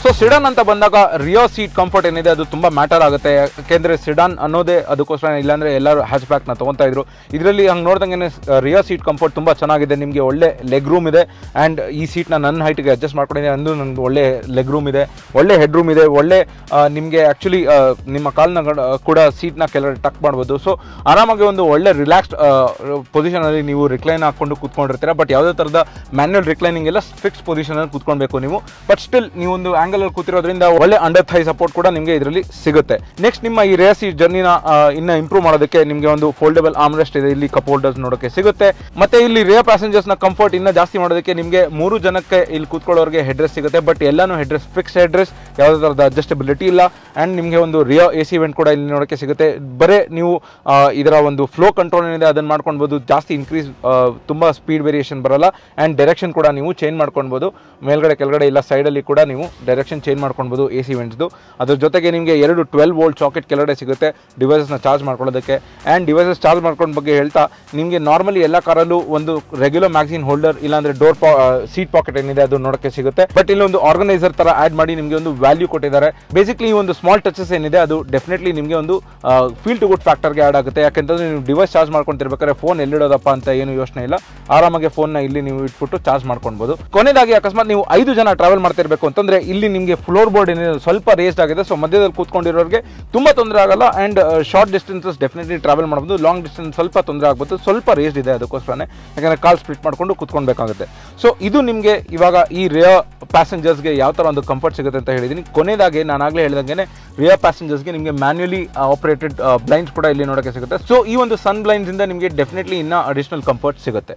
ಸೊ ಸಿಡಾನ್ ಅಂತ ಬಂದಾಗ ರಿಯರ್ ಸೀಟ್ ಕಂಫರ್ಟ್ ಏನಿದೆ ಅದು ತುಂಬ ಮ್ಯಾಟರ್ ಆಗುತ್ತೆ. ಯಾಕೆಂದರೆ ಸಿಡಾನ್ ಅನ್ನೋದೇ ಅದಕ್ಕೋಸ್ಕರ, ಇಲ್ಲಾಂದರೆ ಎಲ್ಲರೂ ಹ್ಯಾಚ್ ಬ್ಯಾಕ್ನ ತೊಗೊತಾ ಇದ್ರು. ಇದರಲ್ಲಿ ಹಂಗೆ ನೋಡ್ದಂಗೆ ರಿಯರ್ ಸೀಟ್ ಕಂಫರ್ಟ್ ತುಂಬ ಚೆನ್ನಾಗಿದೆ. ನಿಮಗೆ ಒಳ್ಳೆ ಲೆಗ್ ರೂಮ್ ಇದೆ. ಆ್ಯಂಡ್ ಈ ಸೀಟ್ನ ನನ್ನ ಹೈಟ್ಗೆ ಅಡ್ಜಸ್ಟ್ ಮಾಡ್ಕೊಂಡಿದ್ದೀನಿ. ಅಂದು ನನಗೆ ಒಳ್ಳೆ ಲೆಗ್ ರೂಮ್ ಇದೆ, ಒಳ್ಳೆ ಹೆಡ್ ರೂಮ್ ಇದೆ, ಒಳ್ಳೆ ನಿಮಗೆ ಆ್ಯಕ್ಚುಲಿ ನಿಮ್ಮ ಕಾಲನ್ನ ಕೂಡ ಸೀಟ್ನ ಕೆಳಗಡೆ ಟಕ್ ಮಾಡ್ಬೋದು. ಸೊ ಆರಾಮಾಗಿ ಒಂದು ಒಳ್ಳೆ ರಿಲ್ಯಾಕ್ಸ್ಡ್ ಪೊಸಿಷನಲ್ಲಿ ನೀವು ರಿಕ್ಲೈನ್ ಹಾಕ್ಕೊಂಡು ಕೂತ್ಕೊಂಡಿರ್ತೀರ. ಬಟ್ ಯಾವುದೇ ಥರದ ಮ್ಯಾನ್ಯಲ್ ರಿಕ್ಲೈನಿಂಗ್ ಎಲ್ಲ ಫಿಕ್ಸ್ ಪೊಸಿಷನಲ್ಲಿ ಕೂತ್ಕೊಳ್ಬೇಕು ನೀವು. ಬಟ್ ಸ್ಟಿಲ್ ನೀವೊಂದು ಆಂಗಲ್ ಅಲ್ಲಿ ಕೂತಿರೋದ್ರಿಂದ ಒಳ್ಳೆ ಅಂಡರ್ ಥೈ ಸಪೋರ್ಟ್ ಕೂಡ ನಿಮಗೆ ಇದರಲ್ಲಿ ಸಿಗುತ್ತೆ. ನೆಕ್ಸ್ಟ್ ನಿಮ್ಮ ಈ ರೇರ್ ಸೀಟ್ ಜರ್ನಿನ ಇನ್ನು ಇಂಪ್ರೂವ್ ಮಾಡೋದಕ್ಕೆ ನಿಮಗೆ ಒಂದು ಫೋಲ್ಡಬಲ್ ಆರ್ಮ್ ರೆಸ್ಟ್ ಇದೆ. ಇಲ್ಲಿ ಕಪ್ ಹೋಲ್ಡರ್ಸ್ ನೋಡೋಕೆ ಸಿಗುತ್ತೆ. ಮತ್ತೆ ಇಲ್ಲಿ ರೇರ್ ಪ್ಯಾಸೆಂಜರ್ಸ್ನ ಕಂಫರ್ಟ್ ಇನ್ನೂ ಜಾಸ್ತಿ ಮಾಡೋದಕ್ಕೆ ನಿಮಗೆ 3 ಜನಕ್ಕೆ ಇಲ್ಲಿ ಕೂತ್ಕೊಳ್ಳೋರಿಗೆ ಹೆಡ್ ರೆಸ್ಟ್ ಸಿಗುತ್ತೆ. ಬಟ್ ಎಲ್ಲಾನು head rest fix head rest, ಯಾವುದೇ ಥರದ ಅಡ್ಜಸ್ಟಬಿಲಿಟಿ ಇಲ್ಲ. ಆ್ಯಂಡ್ ನಿಮಗೆ ಒಂದು ರಿಯರ್ AC ವೆಂಟ್ ಕೂಡ ಇಲ್ಲಿ ನೋಡೋಕ್ಕೆ ಸಿಗುತ್ತೆ. ಬರೀ ನೀವು ಇದರ ಒಂದು ಫ್ಲೋ ಕಂಟ್ರೋಲ್ ಏನಿದೆ ಅದನ್ನು ಮಾಡ್ಕೊಳ್ಬೋದು. ಜಾಸ್ತಿ ಇನ್ಕ್ರೀಸ್ ತುಂಬ ಸ್ಪೀಡ್ ವೇರಿಯೇಷನ್ ಬರೋಲ್ಲ. ಆ್ಯಂಡ್ ಡೈರೆಕ್ಷನ್ ಕೂಡ ನೀವು ಚೇಂಜ್ ಮಾಡ್ಕೊಳ್ಬೋದು. ಮೇಲ್ಗಡೆ ಕೆಳಗಡೆ ಇಲ್ಲ ಸೈಡಲ್ಲಿ ಕೂಡ ನೀವು ಡೈರೆಕ್ಷನ್ ಚೇಂಜ್ ಮಾಡ್ಕೊಳ್ಬೋದು AC ವೆಂಟ್ಸ್ದು. ಅದ್ರ ಜೊತೆಗೆ ನಿಮಗೆ 2 12 ವೋಲ್ಟ್ ಸಾಕೆಟ್ ಕೆಳಗಡೆ ಸಿಗುತ್ತೆ ಡಿವೈಸಸ್ನ ಚಾರ್ಜ್ ಮಾಡ್ಕೊಳ್ಳೋದಕ್ಕೆ. ಆ್ಯಂಡ್ ಡಿವೈಸಸ್ ಚಾರ್ಜ್ ಮಾಡ್ಕೊಂಡು ಬಗ್ಗೆ ಹೇಳ್ತಾ, ನಿಮಗೆ ನಾರ್ಮಲಿ ಎಲ್ಲ ಕಾರಲ್ಲೂ ಒಂದು ರೆಗ್ಯುಲರ್ ಮ್ಯಾಗ್ಝಿನ್ ಹೋಲ್ಡರ್ ಇಲ್ಲಾಂದರೆ ಡೋರ್ ಸೀಟ್ ಪಾಕೆಟ್ ಏನಿದೆ ಅದು ನೋಡೋಕ್ಕೆ ಸಿಗುತ್ತೆ. ಬಟ್ ಇಲ್ಲಿ ಒಂದು ಆರ್ಗನೈಸರ್ ಥರ ಆ್ಯಡ್ ಮಾಡಿ ನಿಮಗೆ ಒಂದು ವ್ಯಾಲ್ಯೂ ಕೊಟ್ಟಿದ್ದಾರೆ. ಬೇಸಿಕ್ಲಿ ಈ ಒಂದು ಸ್ಮಾಲ್ ಟಚಸ್ ಏನಿದೆ ಅದು ಡೆಫಿನೆಟ್ಲಿ ನಿಮಗೆ ಒಂದು ಫೀಲ್ ಟು ಗುಡ್ ಫ್ಯಾಕ್ಟರ್ಗೆ ಆ್ಯಡ್ ಆಗುತ್ತೆ. ಯಾಕೆಂತಂದರೆ ನೀವು ಡಿವೈಸ್ ಚಾರ್ಜ್ ಮಾಡ್ಕೊತಿರ್ಬೇಕಾದ್ರೆ ಫೋನ್ ಎಲ್ಲಿಡೋದಪ್ಪ ಅಂತ ಏನು ಯೋಚನೆ ಇಲ್ಲ. ಆರಾಮಾಗಿ ಫೋನ್ನ ಇಲ್ಲಿ ನೀವು ಇಟ್ಬಿಟ್ಟು ಚಾರ್ಜ್ ಮಾಡ್ಕೊಳ್ಬೋದು. ಕೊನೆಯದಾಗಿ ಅಕಸ್ಮಾತ್ ನೀವು 5 ಜನ ಟ್ರಾವೆಲ್ ಮಾಡ್ತಿರ್ಬೇಕು ಅಂತಂದರೆ ಇಲ್ಲಿ ನಿಮಗೆ ಫ್ಲೋರ್ ಬೋರ್ಡ್ ಏನಿದೆ ಸ್ವಲ್ಪ ರೇಸ್ಡ್ ಆಗಿದೆ. ಸೊ ಮಧ್ಯದಲ್ಲಿ ಕೂತ್ಕೊಂಡಿರೋರಿಗೆ ತುಂಬ ತೊಂದರೆ ಆಗಲ್ಲ. And short distances definitely travel ಮಾಡ್ಬೋದು. ಲಾಂಗ್ ಡಿಸ್ಟೆನ್ಸ್ ಸ್ವಲ್ಪ ತೊಂದರೆ ಆಗ್ಬೋದು. ಸ್ವಲ್ಪ ರೇಸ್ಡ್ ಇದೆ ಅದಕ್ಕೋಸ್ಕರನೇ, ಯಾಕಂದರೆ ಕಾಲ್ ಸ್ಪ್ಲಿಟ್ ಮಾಡ್ಕೊಂಡು ಕೂತ್ಕೊಳ್ಬೇಕಾಗುತ್ತೆ. ಸೊ ಇದು ನಿಮಗೆ ಇವಾಗ ಈ ರೇರ್ ಪ್ಯಾಸೆಂಜರ್ಸ್ಗೆ ಯಾವ ಥರ ಒಂದು ಕಂಫರ್ಟ್ ಸಿಗುತ್ತೆ ಅಂತ ಹೇಳಿದ್ದೀನಿ. ಕೊನೆಯದಾಗಿ ನಾನು ಆಗಲೇ ಹೇಳಿದಂಗೆ ರೇರ್ ಪ್ಯಾಸೆಂಜರ್ಸ್ಗೆ ನಿಮಗೆ ಮ್ಯಾನ್ಯುಯಲಿ ಆಪರೇಟೆಡ್ ಬ್ಲೈಂಡ್ಸ್ ಕೂಡ ಇಲ್ಲಿ ನೋಡೋಕ್ಕೆ ಸಿಗುತ್ತೆ. ಸೊ ಈ ಒಂದು ಸನ್ ಬ್ಲೈಂಡ್ಸಿಂದ ನಿಮಗೆ ಡೆಫಿನೆಟ್ಲಿ ಇನ್ನೂ ಅಡಿಷನಲ್ ಕಂಫರ್ಟ್ ಸಿಗುತ್ತೆ.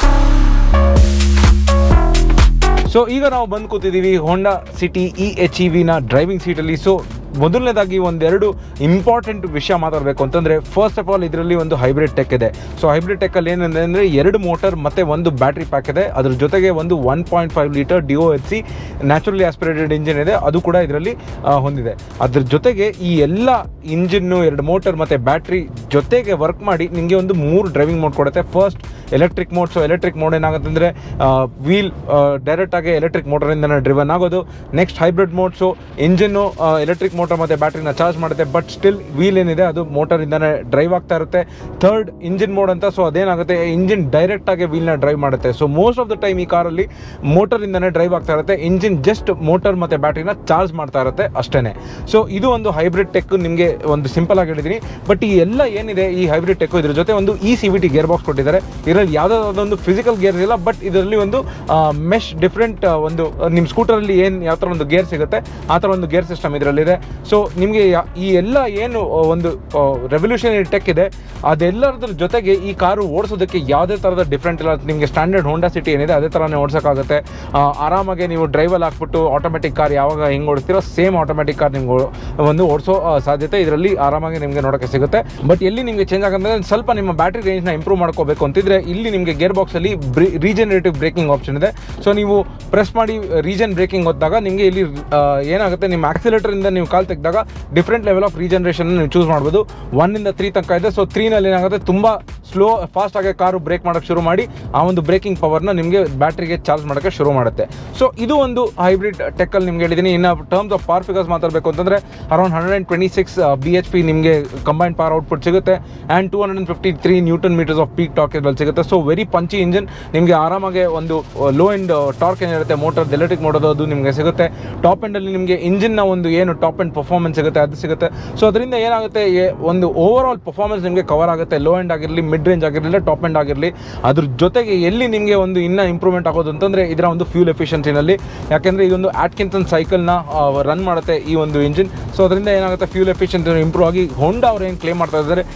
ಸೊ ಈಗ ನಾವು ಬಂದು ಕೂತಿದ್ದೀವಿ ಹೋಂಡಾ ಸಿಟಿ HEVನ ಡ್ರೈವಿಂಗ್ ಸೀಟಲ್ಲಿ. ಸೊ ಮೊದಲನೇದಾಗಿ ಒಂದೆರಡು ಇಂಪಾರ್ಟೆಂಟ್ ವಿಷಯ ಮಾತಾಡಬೇಕು ಅಂತಂದರೆ, ಫಸ್ಟ್ ಆಫ್ ಆಲ್ ಇದರಲ್ಲಿ ಒಂದು ಹೈಬ್ರಿಡ್ ಟೆಕ್ ಇದೆ. ಸೊ ಹೈಬ್ರಿಡ್ ಟೆಕ್ಕಲ್ಲಿ ಏನಂದರೆ 2 ಮೋಟರ್ ಮತ್ತು ಒಂದು ಬ್ಯಾಟ್ರಿ ಪ್ಯಾಕ್ ಇದೆ. ಅದ್ರ ಜೊತೆಗೆ ಒಂದು 1.5 litre DOHC naturally aspirated engine ಇದೆ, ಅದು ಕೂಡ ಇದರಲ್ಲಿ ಹೊಂದಿದೆ. ಅದ್ರ ಜೊತೆಗೆ ಈ ಎಲ್ಲ ಇಂಜಿನ್ನು 2 ಮೋಟರ್ ಮತ್ತು ಬ್ಯಾಟ್ರಿ ಜೊತೆಗೆ ವರ್ಕ್ ಮಾಡಿ ನಿಮಗೆ ಒಂದು 3 ಡ್ರೈವಿಂಗ್ ಮೋಡ್ ಕೊಡುತ್ತೆ. First electric mode. So electric mode ಏನಾಗುತ್ತೆ ಅಂದರೆ ವೀಲ್ ಡೈರೆಕ್ಟಾಗಿ ಎಲೆಕ್ಟ್ರಿಕ್ ಮೋಟರಿಂದನೇ ಡ್ರಿವನ್ ಆಗೋದು. Next hybrid mode. So engine electric motor ಮತ್ತು ಬ್ಯಾಟ್ರಿನ ಚಾರ್ಜ್ ಮಾಡುತ್ತೆ, ಬಟ್ ಸ್ಟಿಲ್ ವೀಲ್ ಏನಿದೆ ಅದು ಮೋಟರಿಂದನೇ ಡ್ರೈವ್ ಆಗ್ತಾ ಇರುತ್ತೆ. ಥರ್ಡ್ ಇಂಜಿನ್ ಮೋಡ್ ಅಂತ. ಸೊ ಅದೇನಾಗುತ್ತೆ, ಇಂಜಿನ್ ಡೈರೆಕ್ಟಾಗಿ ವೀಲ್ನ ಡ್ರೈವ್ ಮಾಡುತ್ತೆ. So most of the time ಈ ಕಾರಲ್ಲಿ ಮೋಟರಿಂದನೇ ಡ್ರೈವ್ ಆಗ್ತಾ ಇರುತ್ತೆ. ಇಂಜಿನ್ ಜಸ್ಟ್ ಮೋಟರ್ ಮತ್ತು ಬ್ಯಾಟ್ರಿನ ಚಾರ್ಜ್ ಮಾಡ್ತಾ ಇರುತ್ತೆ ಅಷ್ಟೇ. ಸೊ ಇದು ಒಂದು ಹೈಬ್ರಿಡ್ ಟೆಕ್, ನಿಮಗೆ ಒಂದು ಸಿಂಪಲ್ ಆಗಿ ಹೇಳಿದ್ದೀನಿ. ಬಟ್ ಈ ಎಲ್ಲ ಏನಿದೆ ಈ ಹೈಬ್ರಿಡ್ ಟೆಕ್, ಇದ್ರ ಜೊತೆ ಒಂದು CVT ಗೇರ್ ಬಾಕ್ಸ್ ಕೊಟ್ಟಿದ್ದಾರೆ. ಇದರಲ್ಲಿ ಯಾವುದಾದೊಂದು ಫಿಸಿಕಲ್ ಗೇರ್ಸ್ ಇಲ್ಲ, ಬಟ್ ಇದರಲ್ಲಿ ಒಂದು ಮೆಶ್ ಡಿಫ್ರೆಂಟ್ ಒಂದು ನಿಮ್ಮ ಸ್ಕೂಟರಲ್ಲಿ ಯಾವ ಥರ ಒಂದು ಗೇರ್ ಸಿಗುತ್ತೆ ಆ ಥರ ಒಂದು ಗೇರ್ ಸಿಸ್ಟಮ್ ಇದರಲ್ಲಿದೆ. ಸೊ ನಿಮಗೆ ಈ ಎಲ್ಲ ಏನು ಒಂದು ರೆವಲ್ಯೂಷನರಿ ಟೆಕ್ ಇದೆ ಅದೆಲ್ಲರ ಜೊತೆಗೆ ಈ ಕಾರು ಓಡಿಸೋದಕ್ಕೆ ಯಾವುದೇ ಥರದ ಡಿಫ್ರೆಂಟ್ ಇಲ್ಲ. ನಿಮಗೆ ಸ್ಟ್ಯಾಂಡರ್ಡ್ ಹೋಂಡಾ ಸಿಟಿ ಏನಿದೆ ಅದೇ ಥರನೇ ಓಡಿಸೋಕ್ಕಾಗುತ್ತೆ. ಆರಾಮಾಗಿ ನೀವು ಡ್ರೈವಲ್ಲಿ ಹಾಕ್ಬಿಟ್ಟು ಆಟೋಮೆಟಿಕ್ ಕಾರ್ ಯಾವಾಗ ಹೆಂಗೆ ಓಡಿಸ್ತೀರೋ ಸೇಮ್ ಆಟೋಮೆಟಿಕ್ ಕಾರ್ ನಿಮ್ಗೆ ಒಂದು ಓಡಿಸೋ ಸಾಧ್ಯತೆ ಇದರಲ್ಲಿ ಆರಾಮಾಗಿ ನಿಮಗೆ ನೋಡೋಕ್ಕೆ ಸಿಗುತ್ತೆ. ಬಟ್ ಎಲ್ಲಿ ನಿಮಗೆ ಚೇಂಜ್ ಆಗುತ್ತೆ ಸ್ವಲ್ಪ ನಿಮ್ಮ ಬ್ಯಾಟ್ರಿ ರೇಂಜ್ನ ಇಂಪ್ರೂವ್ ಮಾಡ್ಕೋಬೇಕು ಅಂತಿದ್ರೆ ಇಲ್ಲಿ ನಿಮಗೆ ಗೇರ್ ಬಾಕ್ಸಲ್ಲಿ ರೀಜನರೇಟಿವ್ ಬ್ರೇಕಿಂಗ್ ಆಪ್ಷನ್ ಇದೆ. ಸೊ ನೀವು ಪ್ರೆಸ್ ಮಾಡಿ ರೀಜನ್ ಬ್ರೇಕಿಂಗ್ ಹೊತ್ತಾಗ ನಿಮಗೆ ಇಲ್ಲಿ ಏನಾಗುತ್ತೆ, ನಿಮ್ಮ ಆಕ್ಸಿಲೇಟರಿಂದ ನೀವು ಕಾಲ್ ತೆಗೆದಾಗ ಡಿಫ್ರೆಂಟ್ ಲೆವೆಲ್ ಆಫ್ ರೀಜನರೇಷನ್ ನೀವು ಚೂಸ್ ಮಾಡ್ಬೋದು. 1 ಇಂದ 3 ತನಕ ಇದೆ. ಸೊ 3ನಲ್ಲಿ ಏನಾಗುತ್ತೆ, ತುಂಬ ಸ್ಲೋ ಫಾಸ್ಟ್ ಆಗಿ ಕಾರು ಬ್ರೇಕ್ ಮಾಡೋಕ್ಕೆ ಶುರು ಮಾಡಿ ಆ ಒಂದು ಬ್ರೇಕಿಂಗ್ ಪವರ್ನ ನಿಮಗೆ ಬ್ಯಾಟ್ರಿಗೆ ಚಾರ್ಜ್ ಮಾಡೋಕ್ಕೆ ಶುರು ಮಾಡುತ್ತೆ. ಸೊ ಇದು ಒಂದು ಹೈಬ್ರಿಡ್ ಟೆಕ್ಕಲ್ಲಿ ನಿಮ್ಗೆ ಹೇಳಿದ್ದೀನಿ. ಇನ್ನು ಟರ್ಮ್ಸ್ ಆಫ್ ಪವರ್ ಫಿಗರ್ಸ್ ಮಾತಾಡಬೇಕು ಅಂತಂದರೆ ಅರೌಂಡ್ 126 BHP ನಿಮಗೆ ಕಂಬೈನ್ಡ್ ಪವರ್ ಔಟ್ಪುಟ್ ಸಿಗುತ್ತೆ. And 253 newton metres of peak torque ಇದರಲ್ಲಿ ಸಿಗುತ್ತೆ. So very punchy engine. ನಿಮಗೆ ಆರಾಮಾಗಿ ಒಂದು ಲೋ ಎಂಡ್ ಟಾರ್ಕ್ ಏನಿರುತ್ತೆ ಮೋಟರ್ ಎಲೆಕ್ಟ್ರಿಕ್ ಮೋಟರ್ ಅದು ನಿಮಗೆ ಸಿಗುತ್ತೆ. ಟಾಪ್ ಎಂಡಲ್ಲಿ ನಿಮಗೆ ಇಂಜಿನ್ನ ಒಂದು ಏನು ಟಾಪ್ ಎಂಡ್ ಪರ್ಫಾರ್ಮೆನ್ಸ್ ಸಿಗುತ್ತೆ ಅದು ಸಿಗುತ್ತೆ. ಸೊ ಅದರಿಂದ ಏನಾಗುತ್ತೆ, ಒಂದು ಓವರ್ ಆಲ್ ಪರ್ಫಾರ್ಮೆನ್ಸ್ ನಿಮಗೆ ಕವರ್ ಆಗುತ್ತೆ. ಲೋ ಎಂಡ್ ಆಗಿರಲಿ, ಮಿಡ್ ರೇಂಜ್ ಆಗಿರಲಿ, ಟಾಪ್ ಎಂಡ್ ಆಗಿರಲಿ. ಅದ್ರ ಜೊತೆಗೆ ಎಲ್ಲಿ ನಿಮಗೆ ಒಂದು ಇನ್ನೂ ಇಂಪ್ರೂವ್ಮೆಂಟ್ ಆಗೋದು ಅಂತಂದರೆ ಇದರ ಒಂದು ಫ್ಯೂಲ್ ಎಫಿಷಿಯನ್ಸಿನಲ್ಲಿ. ಯಾಕೆಂದರೆ ಇದೊಂದು ಆಟ್ಕಿನ್ಸನ್ ಸೈಕಲ್ನ ರನ್ ಮಾಡುತ್ತೆ ಈ ಒಂದು ಇಂಜಿನ್. ಸೊ ಅದರಿಂದ ಏನಾಗುತ್ತೆ, ಫ್ಯೂಲ್ ಎಫಿಷಿಯನ್ಸಿ ಇಂಪ್ರೂವ್ ಆಗಿ ಹೋಂಡಾ ಅವ್ರು ಏನು ಕ್ಲೇಮ್ ಮಾಡ್ತಾ ಇದ್ದಾರೆ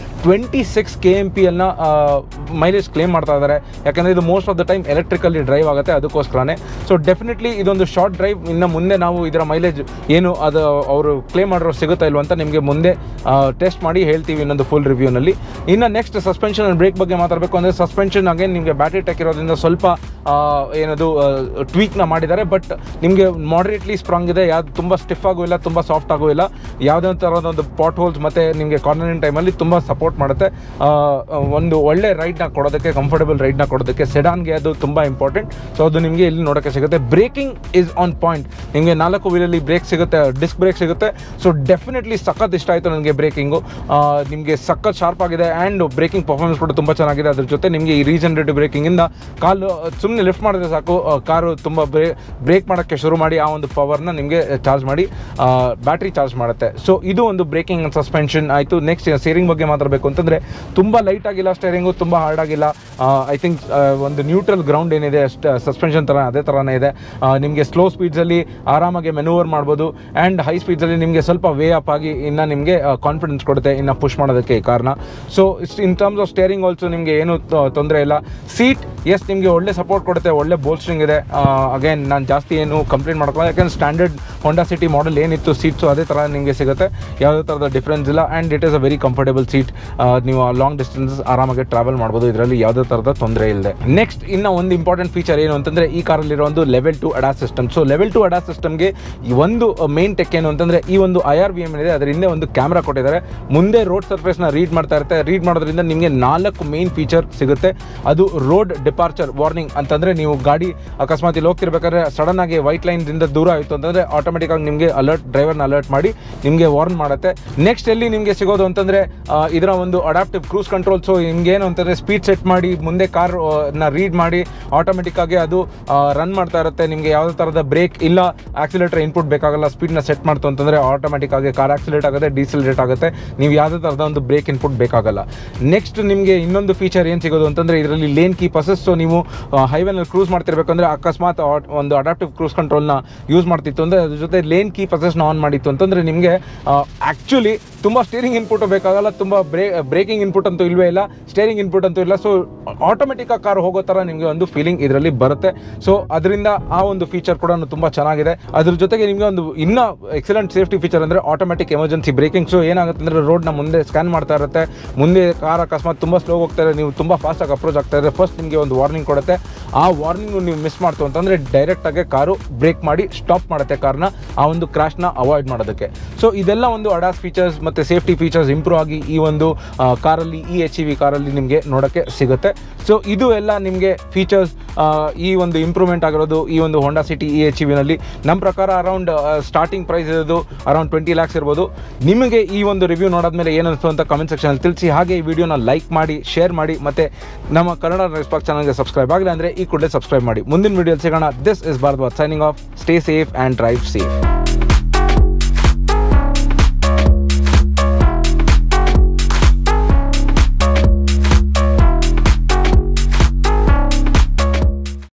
26 kmpl ಮೈಲೇಜ್ ಕ್ಲೇಮ್ ಮಾಡ್ತಾ ಇದ್ದಾರೆ. ಯಾಕೆಂದರೆ ಇದು most of the time electrically drive ಆಗುತ್ತೆ, ಅದಕ್ಕೋಸ್ಕರನೇ. ಸೊ ಡೆಫಿನೆಟ್ಲಿ ಇದೊಂದು ಶಾರ್ಟ್ ಡ್ರೈವ್. ಇನ್ನು ಮುಂದೆ ನಾವು ಇದರ ಮೈಲೇಜ್ ಏನು ಅದು ಅವರು ಕ್ಲೇಮ್ ಮಾಡಿರೋ ಸಿಗುತ್ತಾ ಇಲ್ವ ಅಂತ ನಿಮಗೆ ಮುಂದೆ ಟೆಸ್ಟ್ ಮಾಡಿ ಹೇಳ್ತೀವಿ ಇನ್ನೊಂದು ಫುಲ್ ರಿವ್ಯೂನಲ್ಲಿ. ಇನ್ನು ನೆಕ್ಸ್ಟ್ ಸಸ್ಪೆನ್ಷನ್ ಆ್ಯಂಡ್ ಬ್ರೇಕ್ ಬಗ್ಗೆ ಮಾತಾಡಬೇಕು ಅಂದರೆ ಸಸ್ಪೆನ್ಷನ್ ಅಗೇನ್ ನಿಮಗೆ ಬ್ಯಾಟ್ರಿ ಟೆಕ್ ಇರೋದ್ರಿಂದ ಸ್ವಲ್ಪ ಏನದು ಟ್ವೀಕ್ನ ಮಾಡಿದ್ದಾರೆ. ಬಟ್ ನಿಮಗೆ ಮಾಡ್ರೇಟ್ಲಿ ಸ್ಟ್ರಾಂಗ್ ಇದೆ, ಯಾವ್ದು ತುಂಬ ಸ್ಟಿಫ್ ಆಗೂ ಇಲ್ಲ, ತುಂಬ ಸಾಫ್ಟ್ ಆಗೂ ಇಲ್ಲ. ಯಾವುದೇ ಥರದ ಒಂದು ಪಾಟ್ ಹೋಲ್ಸ್ ಮತ್ತು ನಿಮಗೆ ಕಾರ್ನರಿಂಗ್ ಟೈಮಲ್ಲಿ ತುಂಬ ಸಪೋರ್ಟ್ ಮಾಡುತ್ತೆ. ಒಂದು ಒಳ್ಳೆ ರೈಡ್ನ ಕೊಡೋದಕ್ಕೆ, ಕಂಫರ್ಟಬಲ್ ರೈಡ್ನ ಕೊಡೋದಕ್ಕೆ ಸೆಡಾನ್ಗೆ ಅದು ತುಂಬ ಇಂಪಾರ್ಟೆಂಟ್. ಸೊ ಅದು ನಿಮಗೆ ಇಲ್ಲಿ ನೋಡೋಕ್ಕೆ ಸಿಗುತ್ತೆ. Braking is on point. ನಿಮಗೆ 4 ವೀಲಲ್ಲಿ ಬ್ರೇಕ್ ಸಿಗುತ್ತೆ, ಡಿಸ್ಕ್ ಬ್ರೇಕ್ ಸಿಗುತ್ತೆ. ಸೊ ಡೆಫಿನೆಟ್ಲಿ ಸಖತ್ ಇಷ್ಟ ಆಯಿತು ನನಗೆ ಬ್ರೇಕಿಂಗು. ನಿಮಗೆ ಸಖತ್ ಶಾರ್ಪ್ ಆಗಿದೆ ಆ್ಯಂಡ್ ಬ್ರೇಕಿಂಗ್ ಪರ್ಫಾರ್ಮೆನ್ಸ್ ಕೂಡ ತುಂಬ ಚೆನ್ನಾಗಿದೆ. ಅದ್ರ ಜೊತೆ ನಿಮಗೆ ಈ ರೀಜನರೇಟಿವ್ ಬ್ರೇಕಿಂಗಿಂದ ಕಾಲು ಸುಮ್ಮನೆ ಲಿಫ್ಟ್ ಮಾಡಿದ್ರೆ ಸಾಕು, ಕಾರು ತುಂಬ ಬ್ರೇಕ್ ಮಾಡೋಕ್ಕೆ ಶುರು ಮಾಡಿ ಆ ಒಂದು ಪವರ್ನ ನಿಮಗೆ ಚಾರ್ಜ್ ಮಾಡಿ ಬ್ಯಾಟ್ರಿ ಚಾರ್ಜ್ ಮಾಡುತ್ತೆ. ಸೊ ಇದು ಒಂದು ಬ್ರೇಕಿಂಗ್ ಆ್ಯಂಡ್ ಸಸ್ಪೆನ್ಷನ್ ಆಯಿತು. ನೆಕ್ಸ್ಟ್ ಸ್ಟೇರಿಂಗ್ ಬಗ್ಗೆ ಮಾತಾಡಬೇಕು ಅಂತಂದರೆ ತುಂಬ ಲೈಟ್ ಆಗಿಲ್ಲ ಸ್ಟೇರಿಂಗು, ತುಂಬ ಹಾರ್ಡ್ ಆಗಿಲ್ಲ. ಐ ಥಿಂಕ್ ಒಂದು ನ್ಯೂಟ್ರಲ್ ಗ್ರೌಂಡ್ ಏನಿದೆ ಸಸ್ಪೆನ್ಷನ್ ಥರ ಅದೇ ಥರನೇ ಇದೆ. ನಿಮಗೆ ಸ್ಲೋ ಸ್ಪೀಡ್ಸಲ್ಲಿ ಆರಾಮಾಗಿ ಮೆನೂವರ್ ಮಾಡ್ಬೋದು ಆ್ಯಂಡ್ ಹೈ ಸ್ಪೀಡ್ಸಲ್ಲಿ ನಿಮಗೆ ಸ್ವಲ್ಪ ವೇ ಅಪ್ ಆಗಿ ಇನ್ನು ನಿಮಗೆ ಕಾನ್ಫಿಡೆನ್ಸ್ ಕೊಡುತ್ತೆ ಇನ್ನು ಪುಷ್ ಮಾಡೋದಕ್ಕೆ ಈ ಕಾರ್ನ. So in terms of steering also ನಿಮಗೆ ಏನು ತೊಂದರೆ ಇಲ್ಲ. ಸೀಟ್ ಎಸ್ ನಿಮಗೆ ಒಳ್ಳೆ ಸಪೋರ್ಟ್ ಕೊಡುತ್ತೆ, ಒಳ್ಳೆ ಬೋಲ್ಸ್ಟ್ರಿಂಗ್ ಇದೆ. ಅಗೇನ್ ನಾನು ಜಾಸ್ತಿ ಏನು ಕಂಪ್ಲೇಂಟ್ ಮಾಡ್ಕೊಳ್ಳೋ, ಯಾಕೆಂದ್ರೆ ಸ್ಟ್ಯಾಂಡರ್ಡ್ ಹೋಂಡಾ ಸಿಟಿ ಮಾಡೆಲ್ ಏನಿತ್ತು ಸೀಟ್ಸು ಅದೇ ಥರ ನಿಮಗೆ ಸಿಗುತ್ತೆ, ಯಾವುದೇ ಥರದ ಡಿಫ್ರೆನ್ಸ್ ಇಲ್ಲ. And it is a very comfortable seat. ನೀವು ಲಾಂಗ್ ಡಿಸ್ಟೆನ್ಸಸ್ ಆರಾಮಾಗಿ ಟ್ರಾವೆಲ್ ಮಾಡ್ಬೋದು, ಇದರಲ್ಲಿ ಯಾವುದೇ ಥರದ ತೊಂದರೆ ಇಲ್ಲದೆ. ನೆಕ್ಸ್ಟ್ ಇನ್ನು ಒಂದು ಇಂಪಾರ್ಟೆಂಟ್ ಫೀಚರ್ ಏನು ಅಂತಂದರೆ ಈ ಕಾರಲ್ಲಿರೋ ಒಂದು level 2 ADAS system. So level 2 ADAS ಸಿಸ್ಟಮ್ಗೆ ಈ ಒಂದು ಮೇನ್ ಟೆಕ್ ಏನು ಅಂತಂದರೆ ಈ ಒಂದು IRVM ಏನಿದೆ ಅದರ ಹಿಂದೆ ಒಂದು ಕ್ಯಾಮ್ರಾ ಕೊಟ್ಟಿದ್ದಾರೆ. ಮುಂದೆ ರೋಡ್ ಸರ್ಫೇಸ್ನ ರೀಡ್ ಮಾಡ್ತಾ ಇರುತ್ತೆ. ರೀಡ್ ಮಾಡೋದ್ರಿಂದ ನಿಮಗೆ 4 ಮೇನ್ ಫೀಚರ್ ಸಿಗುತ್ತೆ. ಅದು ರೋಡ್ ಡಿಪಾರ್ಚರ್ ವಾರ್ನಿಂಗ್ ಅಂತಂದರೆ ನೀವು ಗಾಡಿ ಅಕಸ್ಮಾತ್ ಇಲ್ಲಿ ಹೋಗ್ತಿರ್ಬೇಕಾದ್ರೆ ಸಡನ್ ಆಗಿ ವೈಟ್ ಲೈನ್ದಿಂದ ದೂರ ಆಯಿತು ಅಂತಂದರೆ ಆಟೋಮೆಟಿಕ್ ಆಗಿ ನಿಮಗೆ ಡ್ರೈವರ್ನ ಅಲರ್ಟ್ ಮಾಡಿ ನಿಮಗೆ ವಾರ್ನ್ ಮಾಡುತ್ತೆ. ನೆಕ್ಸ್ಟ್ ಎಲ್ಲಿ ನಿಮಗೆ ಸಿಗೋದು ಅಂತಂದರೆ ಇದರ ಒಂದು ಅಡಾಪ್ಟಿವ್ ಕ್ರೂಸ್ ಕಂಟ್ರೋಲ್. ಸೊ ಹಿಂಗೇನು ಅಂತಂದರೆ ಸ್ಪೀಡ್ ಸೆಟ್ ಮಾಡಿ ಮುಂದೆ ಕಾರ್ನ ರೀಡ್ ಮಾಡಿ ಆಟೋಮೆಟಿಕ್ ಆಗಿ ಅದು ರನ್ ಮಾಡ್ತಾ ಇರುತ್ತೆ. ನಿಮಗೆ ಯಾವುದೇ ಥರದ ಬ್ರೇಕ್ ಇಲ್ಲ, ಆಕ್ಸಿಲೇಟರ್ ಇನ್ಪುಟ್ ಬೇಕಾಗಲ್ಲ. ಸ್ಪೀಡ್ನ ಸೆಟ್ ಮಾಡ್ತು ಅಂತಂದರೆ ಆಟೋಮೆಟಿಕ್ ಆಗಿ ಕಾರ್ ಆಕ್ಸಿಲೇಟ್ ಆಗುತ್ತೆ, ಡಿಸಿಲರೇಟ್ ಆಗುತ್ತೆ. ನೀವು ಯಾವುದೇ ಥರದ ಒಂದು ಬ್ರೇಕ್ ಇನ್ಪುಟ್ ಬೇಕಾಗಲ್ಲ. ನೆಕ್ಸ್ಟ್ ನಿಮಗೆ ಇನ್ನೊಂದು ಫೀಚರ್ ಏನು ಸಿಗೋದು ಅಂತಂದರೆ ಇದರಲ್ಲಿ ಲೇನ್ ಕೀಪ್ ಅಸಿಸ್ಟ್. ಸೊ ನೀವು ಹೈವೇನಲ್ಲಿ ಕ್ರೂಸ್ ಮಾಡ್ತಿರ್ಬೇಕಂದ್ರೆ ಅಕಸ್ಮಾತ್ ಒಂದು ಅಡಾಪ್ಟಿವ್ ಕ್ರೂಸ್ ಕಂಟ್ರೋಲ್ನ ಯೂಸ್ ಮಾಡ್ತಿತ್ತು ಅಂದರೆ ಅದ್ರ ಜೊತೆ ಲೇನ್ ಕೀಪ್ ಅಸಿಸ್ಟ್ನ ಆನ್ ಮಾಡಿತ್ತು ಅಂತಂದರೆ ನಿಮಗೆ ಆ್ಯಕ್ಚುಲಿ ತುಂಬ ಸ್ಟೀರಿಂಗ್ ಇನ್ಪುಟ್ ಬೇಕಾಗಲ್ಲ, ತುಂಬ ಬ್ರೇಕಿಂಗ್ ಇನ್ಪುಟ್ ಅಂತೂ ಇಲ್ಲವೇ ಇಲ್ಲ, ಸ್ಟೇರಿಂಗ್ ಇನ್ಪುಟ್ ಅಂತೂ ಇಲ್ಲ. ಸೊ ಆಟೋಮೆಟಿಕ್ ಆಗಿ ಕಾರ್ ಹೋಗೋ ಥರ ನಿಮಗೆ ಒಂದು ಫೀಲಿಂಗ್ ಇದರಲ್ಲಿ ಬರುತ್ತೆ. ಸೊ ಅದರಿಂದ ಆ ಒಂದು ಫೀಚರ್ ಕೂಡ ತುಂಬ ಚೆನ್ನಾಗಿದೆ. ಅದ್ರ ಜೊತೆಗೆ ನಿಮಗೆ ಒಂದು ಇನ್ನೂ ಎಕ್ಸಲೆಂಟ್ ಸೇಫ್ಟಿ ಫೀಚರ್ ಅಂದರೆ ಆಟೋಮೆಟಿಕ್ ಎಮರ್ಜೆನ್ಸಿ ಬ್ರೇಕಿಂಗ್. ಸೊ ಏನಾಗುತ್ತೆ ಅಂದರೆ ರೋಡ್ನ ಮುಂದೆ ಸ್ಕ್ಯಾನ್ ಮಾಡ್ತಾ ಇರುತ್ತೆ, ಮುಂದೆ ಕಾರ್ ಅಕಸ್ಮಾತ್ ತುಂಬ ಸ್ಲೋ ಹೋಗ್ತಾರೆ, ನೀವು ತುಂಬ ಫಾಸ್ಟಾಗಿ ಅಪ್ರೋಚ್ ಆಗ್ತಾ ಇದ್ದಾರೆ, ಫಸ್ಟ್ ನಿಮಗೆ ಒಂದು ವಾರ್ನಿಂಗ್ ಕೊಡುತ್ತೆ. ಆ ವಾರ್ನಿಂಗು ನೀವು ಮಿಸ್ ಮಾಡ್ತು ಅಂತಂದರೆ ಡೈರೆಕ್ಟಾಗಿ ಕಾರು ಬ್ರೇಕ್ ಮಾಡಿ ಸ್ಟಾಪ್ ಮಾಡುತ್ತೆ ಕಾರ್ನ, ಆ ಒಂದು ಕ್ರಾಶ್ನ ಅವಾಯ್ಡ್ ಮಾಡೋದಕ್ಕೆ. ಸೊ ಇದೆಲ್ಲ ಒಂದು ಅಡಾಸ್ ಫೀಚರ್ಸ್ ಮತ್ತು ಸೇಫ್ಟಿ ಫೀಚರ್ಸ್ ಇಂಪ್ರೂವ್ ಆಗಿ ಈ ಒಂದು ಕಾರಲ್ಲಿ, ಈ HEV ಕಾರಲ್ಲಿ ನಿಮಗೆ ನೋಡೋಕ್ಕೆ ಸಿಗುತ್ತೆ. ಸೊ ಇದು ಎಲ್ಲ ನಿಮಗೆ ಫೀಚರ್ಸ್ ಈ ಒಂದು ಇಂಪ್ರೂವ್ಮೆಂಟ್ ಆಗಿರೋದು ಈ ಒಂದು ಹೋಂಡಾ ಸಿಟಿ ಈ HEVನಲ್ಲಿ. ನಮ್ಮ ಪ್ರಕಾರ ಅರೌಂಡ್ ಸ್ಟಾರ್ಟಿಂಗ್ ಪ್ರೈಸ್ ಇರೋದು ಅರೌಂಡ್ 20 lakhs ಇರ್ಬೋದು. ನಿಮಗೆ ಈ ಒಂದು ರಿವ್ಯೂ ನೋಡಾದ್ಮೇಲೆ ಏನು ಅನಿಸ್ತು ಅಂತ ಕಮೆಂಟ್ ಸೆಕ್ಷನಲ್ಲಿ ತಿಳಿಸಿ. ಹಾಗೆ ಈ ವಿಡಿಯೋನ ಲೈಕ್ ಮಾಡಿ, ಶೇರ್ ಮಾಡಿ, ಮತ್ತು ನಮ್ಮ ಕನ್ನಡ DriveSpark ಚಾನಲ್ಗೆ ಸಬ್ಸ್ಕ್ರೈಬ್ ಆಗಿಲ್ಲ ಅಂದರೆ ಈ ಕೂಡಲೇ ಸಬ್ಸ್ಕ್ರೈಬ್ ಮಾಡಿ. ಮುಂದಿನ ವಿಡಿಯೋಲಿ ಸಿಗೋಣ. This is Bharadwaj signing off. Stay safe and drive safe.